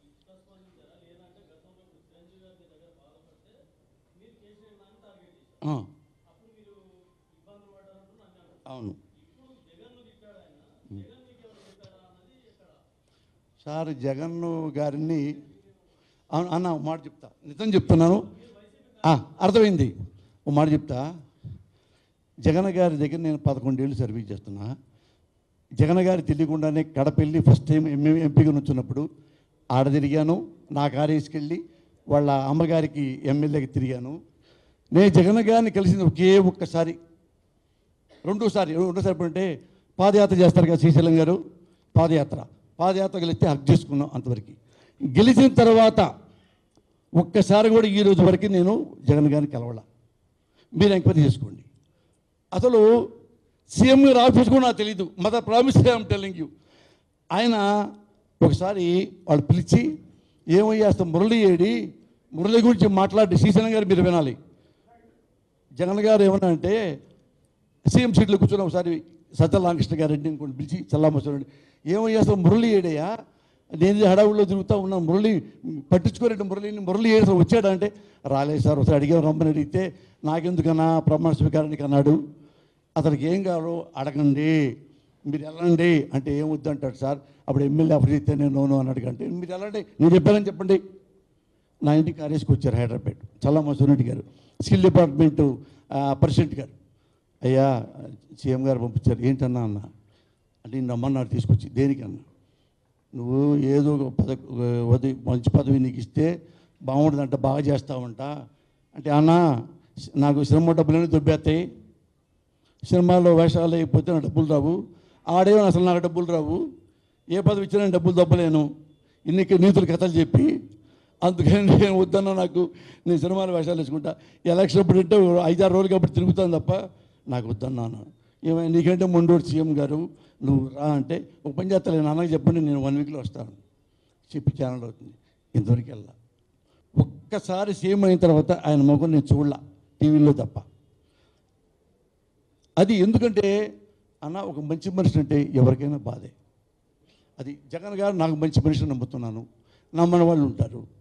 అవును సార్, జగన్ గారిని అన్న ఒక మాట చెప్తా, నిజం చెప్తున్నాను, అర్థమైంది. ఒక మాట చెప్తా. జగన్ గారి దగ్గర నేను పదకొండేళ్ళు సర్వీస్ చేస్తున్నా. జగన్ గారి తెలియకుండానే కడపెళ్ళి ఫస్ట్ టైం ఎంఏ ఎంపీగా నుంచున్నప్పుడు ఆడ తిరిగాను. నా కారు వేసుకెళ్ళి వాళ్ళ అమ్మగారికి ఎమ్మెల్యేకి తిరిగాను. నేను జగన్ గారిని కలిసింది ఒకే ఒక్కసారి, రెండోసారి రెండోసారి అంటే పాదయాత్ర చేస్తారు కదా శ్రీశైలం గారు, పాదయాత్ర పాదయాత్ర గెలిస్తే హక్ చేసుకున్నాం. అంతవరకు గెలిచిన తర్వాత ఒక్కసారి కూడా ఈ రోజు వరకు నేను జగన్ గారిని కలవాల. మీరు ఎంక్వైరీ చేసుకోండి. అసలు సీఎం గారు ఆఫీస్ కూడా నాకు తెలీదు. మద ప్రామిస్ ఐఎమ్ టెల్లింగ్ యూ. ఆయన ఒకసారి వాళ్ళు పిలిచి ఏమయ్యా అసలు మురళి ఏడి, మురళి గురించి మాట్లాడి శ్రీశైలం గారు మీరు వినాలి. జగన్ గారు ఏమన్నా అంటే సీఎం సీట్లో కూర్చొని ఒకసారి సత్యనారాయణ గారెడ్డి ఇంకొని పిలిచి చల్లామూసండి, ఏమయ్యా అసలు మురళి ఏడయ్యా, నేను హడావుల్లో తిరుగుతూ ఉన్నాను, మురళి పట్టించుకోరేంటి, మురళిని మురళి ఏడు అసలు వచ్చాడా అంటే రాలేదు సార్. ఒకసారి అడిగాం రమ్మని అడిగితే నాకెందుకన్నా ప్రమాణ స్వీకారానికి అన్నాడు. అతనికి ఏం కావాలో అడగండి, మీరు వెళ్ళండి అంటే ఏం వద్దు అంటాడు సార్. అప్పుడు ఎమ్మెల్యే అప్పుడు ఇస్తే నేను నోను అని అడగంటే మీరు వెళ్ళండి, నేను చెప్పానని చెప్పండి. నా ఇంటికి కారేసుకు వచ్చారు హైదరాబాద్ చల్లమసూరెడ్డి గారు, స్కిల్ డిపార్ట్మెంటు ప్రెసిడెంట్ గారు. అయ్యా సీఎం గారు పంపించారు. ఏంటన్నా అన్న అంటే నేను రమ్మన్నారు తీసుకొచ్చి. దేనికన్నా? నువ్వు ఏదో ఒక పద మంచి పదవి నీకు ఇస్తే బాగుంటుందంట, బాగా చేస్తావంట అంటే, అన్న నాకు సినిమా డబ్బులన్నీ దొబ్బేస్తాయి, సినిమాలో వేషాలు అయిపోతే నా డబ్బులు రావు, ఆడేమో అసలు నాకు డబ్బులు రావు, ఏ పదవి ఇచ్చినా నేను డబ్బులు దబ్బలేను, ఇన్ని నీతులు కథలు చెప్పి, అందుకని నేను వద్దన్నా, నాకు నేను సినిమాలో వేషాలు వేసుకుంటా, ఎలక్షన్ అప్పుడు అంటే ఐదారు రోజులు కాబట్టి తిరుగుతాను తప్ప నాకు వద్దన్నాను. ఏమైనా నీకంటే మొండోడు సీఎం గారు నువ్వు రా అంటే ఒక పని చేస్తా, నేను అన్నకి చెప్పండి నేను వన్ వీక్లో వస్తాను చెప్పి ఛానల్ అవుతుంది. ఇంతవరకు వెళ్ళా. ఒక్కసారి సీఎం అయిన తర్వాత ఆయన మొగం నేను చూడలా టీవీలో తప్ప. అది ఎందుకంటే అన్న ఒక మంచి మనిషి అంటే ఎవరికైనా బాధే. అది జగన్ గారు నాకు మంచి మనిషిని నమ్ముతున్నాను, నమ్మని వాళ్ళు ఉంటారు.